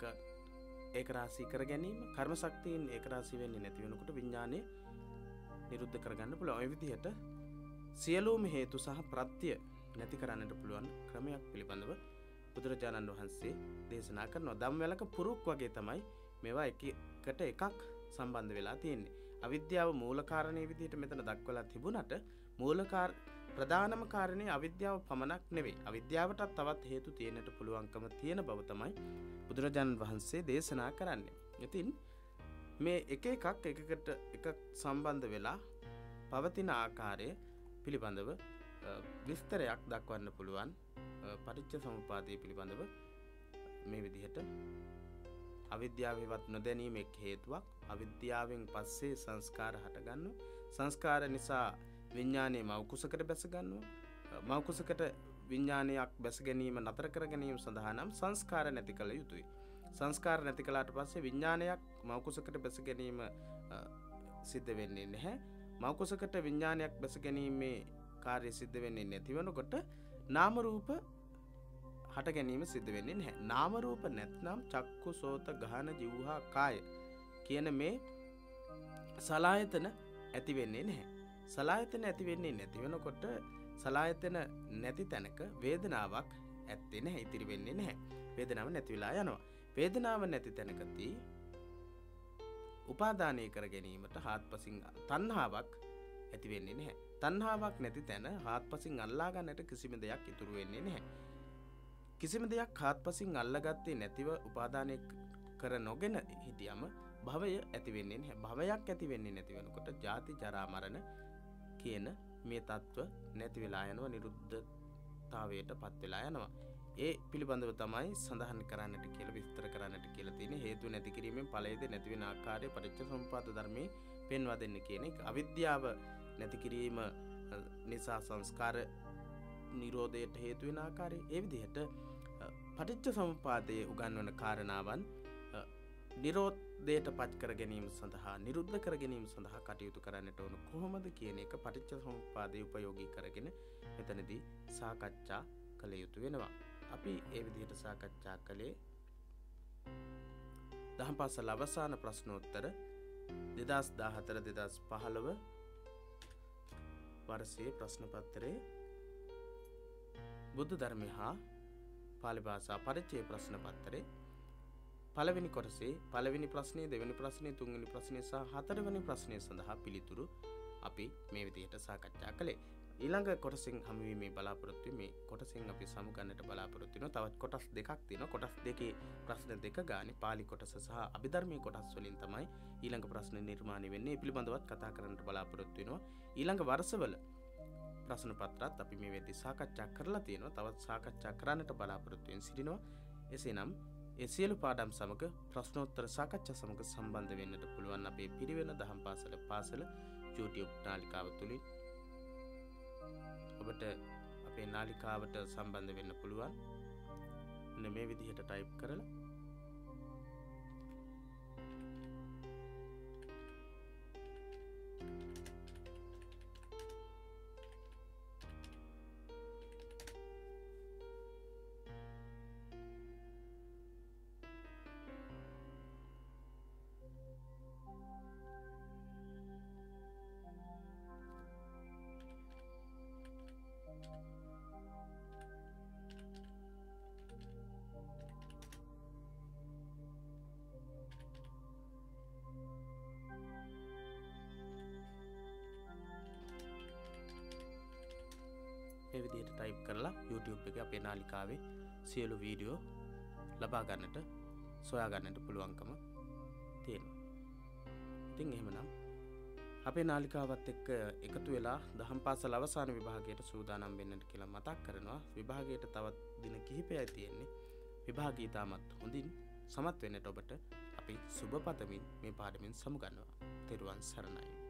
ඒක රාශී කර ගැනීම. කර්ම ශක්තියින් ඒක රාශී වෙන්නේ නැති වෙනකොට විඥානය නිරුද්ධ කරගන්න පුළුවන්. ඒ විදිහට සියලුම හේතු සහ ප්‍රත්‍ය නැති කරන්නට පුළුවන් ක්‍රමයක් පිළිබඳව බුදුරජාණන් වහන්සේ දේශනා කරනවා. ධම්මවලක පුරුක් වගේ තමයි මේවා එකට එකක් සම්බන්ධ වෙලා තියෙන්නේ. අවිද්‍යාව මූල කාරණේ විදිහට මෙතන දක්වලා තිබුණට ප්‍රධානම කාරණේ අවිද්‍යාව පමණක් නෙවෙයි. අවිද්‍යාවටත් තවත් හේතු තියෙන්නට පුළුවන්කම තියෙන බව තමයි බුදුරජාණන් වහන්සේ දේශනා කරන්නේ. ඉතින් මේ එකකට එකක් සම්බන්ධ වෙලා පවතින ආකාරය පිළිබඳව විස්තරයක් දක්වන්න පුළුවන්. පටිච්ච සමුප්පාදය පිළිබඳව මේ විදිහට අවිද්‍යාවවත් නොදැනීම එක් හේතුවක්. අවිද්‍යාවෙන් පස්සේ සංස්කාර හටගන්නවා. සංස්කාර නිසා විඥානයේ මෞකුසකට බැස ගන්නවා. මෞකුසකට විඥානයක් බැස ගැනීම නතර කර ගැනීම සඳහා නම් සංස්කාර නැති කළ යුතුයි. සංස්කාර නැති කළාට පස්සේ විඥානයක් මෞකුසකට බැස ගැනීම සිද්ධ වෙන්නේ නැහැ. මෞකුසකට විඥානයක් බැස ගැනීමේ කාර්ය සිද්ධ වෙන්නේ නැති වෙනකොට නාම රූප හට ගැනීම සිද්ධ වෙන්නේ නැහැ. නාම රූප නැත්නම් චක්කු සෝත ගහන જીවහා කාය කියන මේ සලආයතන ඇති වෙන්නේ නැහැ. සලආයතන ඇති වෙන්නේ නැති වෙනකොට සලආයතන නැති තැනක වේදනාවක් ඇත්තේ නැහැ. ඉතිරි වෙන්නේ නැහැ. වේදනාව නැති වෙලා යනවා. වේදනාව නැති තැනකදී උපාදානය කර ගැනීමට හාත්පසින් තණ්හාවක් ඇති වෙන්නේ නැහැ. තණ්හාවක් නැති තැන හාත්පසින් අල්ලා ගන්නට කිසිම දෙයක් ඉතුරු වෙන්නේ නැහැ. කිසිම දෙයක් හාත්පසින් අල්ලගත්තේ නැතිව උපාදානය කර නොගෙන හිටියම භවය ඇති වෙන්නේ නැහැ. භවයක් ඇති වෙන්නේ නැති වෙනකොට ජාති ජරා මරණ කියන මේ தত্ত্ব නැති වෙලා යනවා. නිරුද්ධතාවයට පත් වෙලා යනවා. ඒ පිළිබඳව තමයි සඳහන් කරන්නට කියලා විස්තර කරන්නට කියලා තියෙන්නේ. හේතු නැති කිරීමෙන් ඵලයේද නැති වෙන ආකාරය පටිච්ච සමුප්පාද ධර්මයේ පෙන්වා දෙන්න කියන එක. අවිද්‍යාව නැති කිරීම නිසා සංස්කාර නිරෝධයට හේතු වෙන ආකාරය. ඒ විදිහට පටිච්ච සමුප්පාදයේ උගන්වන කාරණාවන් නිරෝධයට පත් කර ගැනීම සඳහා නිරුද්ධ කර ගැනීම සඳහා කටයුතු කරන්නට ඕන කොහොමද කියන එක පටිච්ච සමුප්පාදයේ උපයෝගී කරගෙන මෙතනදී සාකච්ඡා කළ යුතු වෙනවා. අපි ඒ විදිහට සාකච්ඡා කළේ දහම් පාසල අවසාන ප්‍රශ්නෝත්තර 2014-2015 වර්ෂයේ ප්‍රශ්න පත්‍රයේ බුද්ධ ධර්මය හා පාලි භාෂා පරිචය ප්‍රශ්න පත්‍රයේ පළවෙනි කොටසේ පළවෙනි ප්‍රශ්නේ, දෙවෙනි ප්‍රශ්නේ, තුන්වෙනි ප්‍රශ්නේ සහ හතරවෙනි ප්‍රශ්නේ සඳහා පිළිතුරු අපි මේ විදිහට සාකච්ඡා කළේ. ඊළඟ කොටසෙන් හමුවීමේ බලාපොරොත්තු මේ කොටසෙන් අපි සමුගන්නට බලාපොරොත්තු වෙනවා. තවත් කොටස් දෙකක් තියෙනවා. කොටස් දෙකේ ප්‍රශ්න දෙක ගානේ පාලි කොටස සහ අභිධර්මයේ කොටස් වලින් තමයි ඊළඟ ප්‍රශ්න නිර්මාණය වෙන්නේ. මේ පිළිබඳවත් කතා කරන්නට බලාපොරොත්තු වෙනවා. ඊළඟ වර්ෂවල ප්‍රශ්න පත්‍රات අපි මේ වෙද්දී සාකච්ඡා කරලා තියෙනවා. තවත් සාකච්ඡා කරන්නට බලාපොරොත්තු වෙමින් සිටිනවා. එසේනම් ඒ සියලු පාඩම් සමග ප්‍රශ්නෝත්තර සාකච්ඡා සමග සම්බන්ධ වෙන්නට පුළුවන් අපේ පිරිවෙන දහම් පාසල YouTube නාලිකාව තුලින්. ඔබට අපේ නාලිකාවට සම්බන්ධ වෙන්න පුළුවන්. මෙන්න මේ විදිහට ටයිප් කරලා මේ විදිහට ටයිප් කරලා YouTube එකේ අපේ නාලිකාවේ සියලු වීඩියෝ ලබා ගන්නට සොයා ගන්නට පුළුවන්කම තියෙනවා. ඉතින් එහෙමනම් අපේ නාලිකාවත් එක්ක එකතු වෙලා දහම් පාසල අවසාන විභාගයට සූදානම් වෙන්නට කියලා මතක් කරනවා. විභාගයට තවත් දින කිහිපයයි තියෙන්නේ. විභාගය ඉතාමත් හොඳින් සමත් වෙන්නට ඔබට අපි සුබ පතමින් මේ පාඩමින් සමුගන්නවා. තෙරුවන් සරණයි.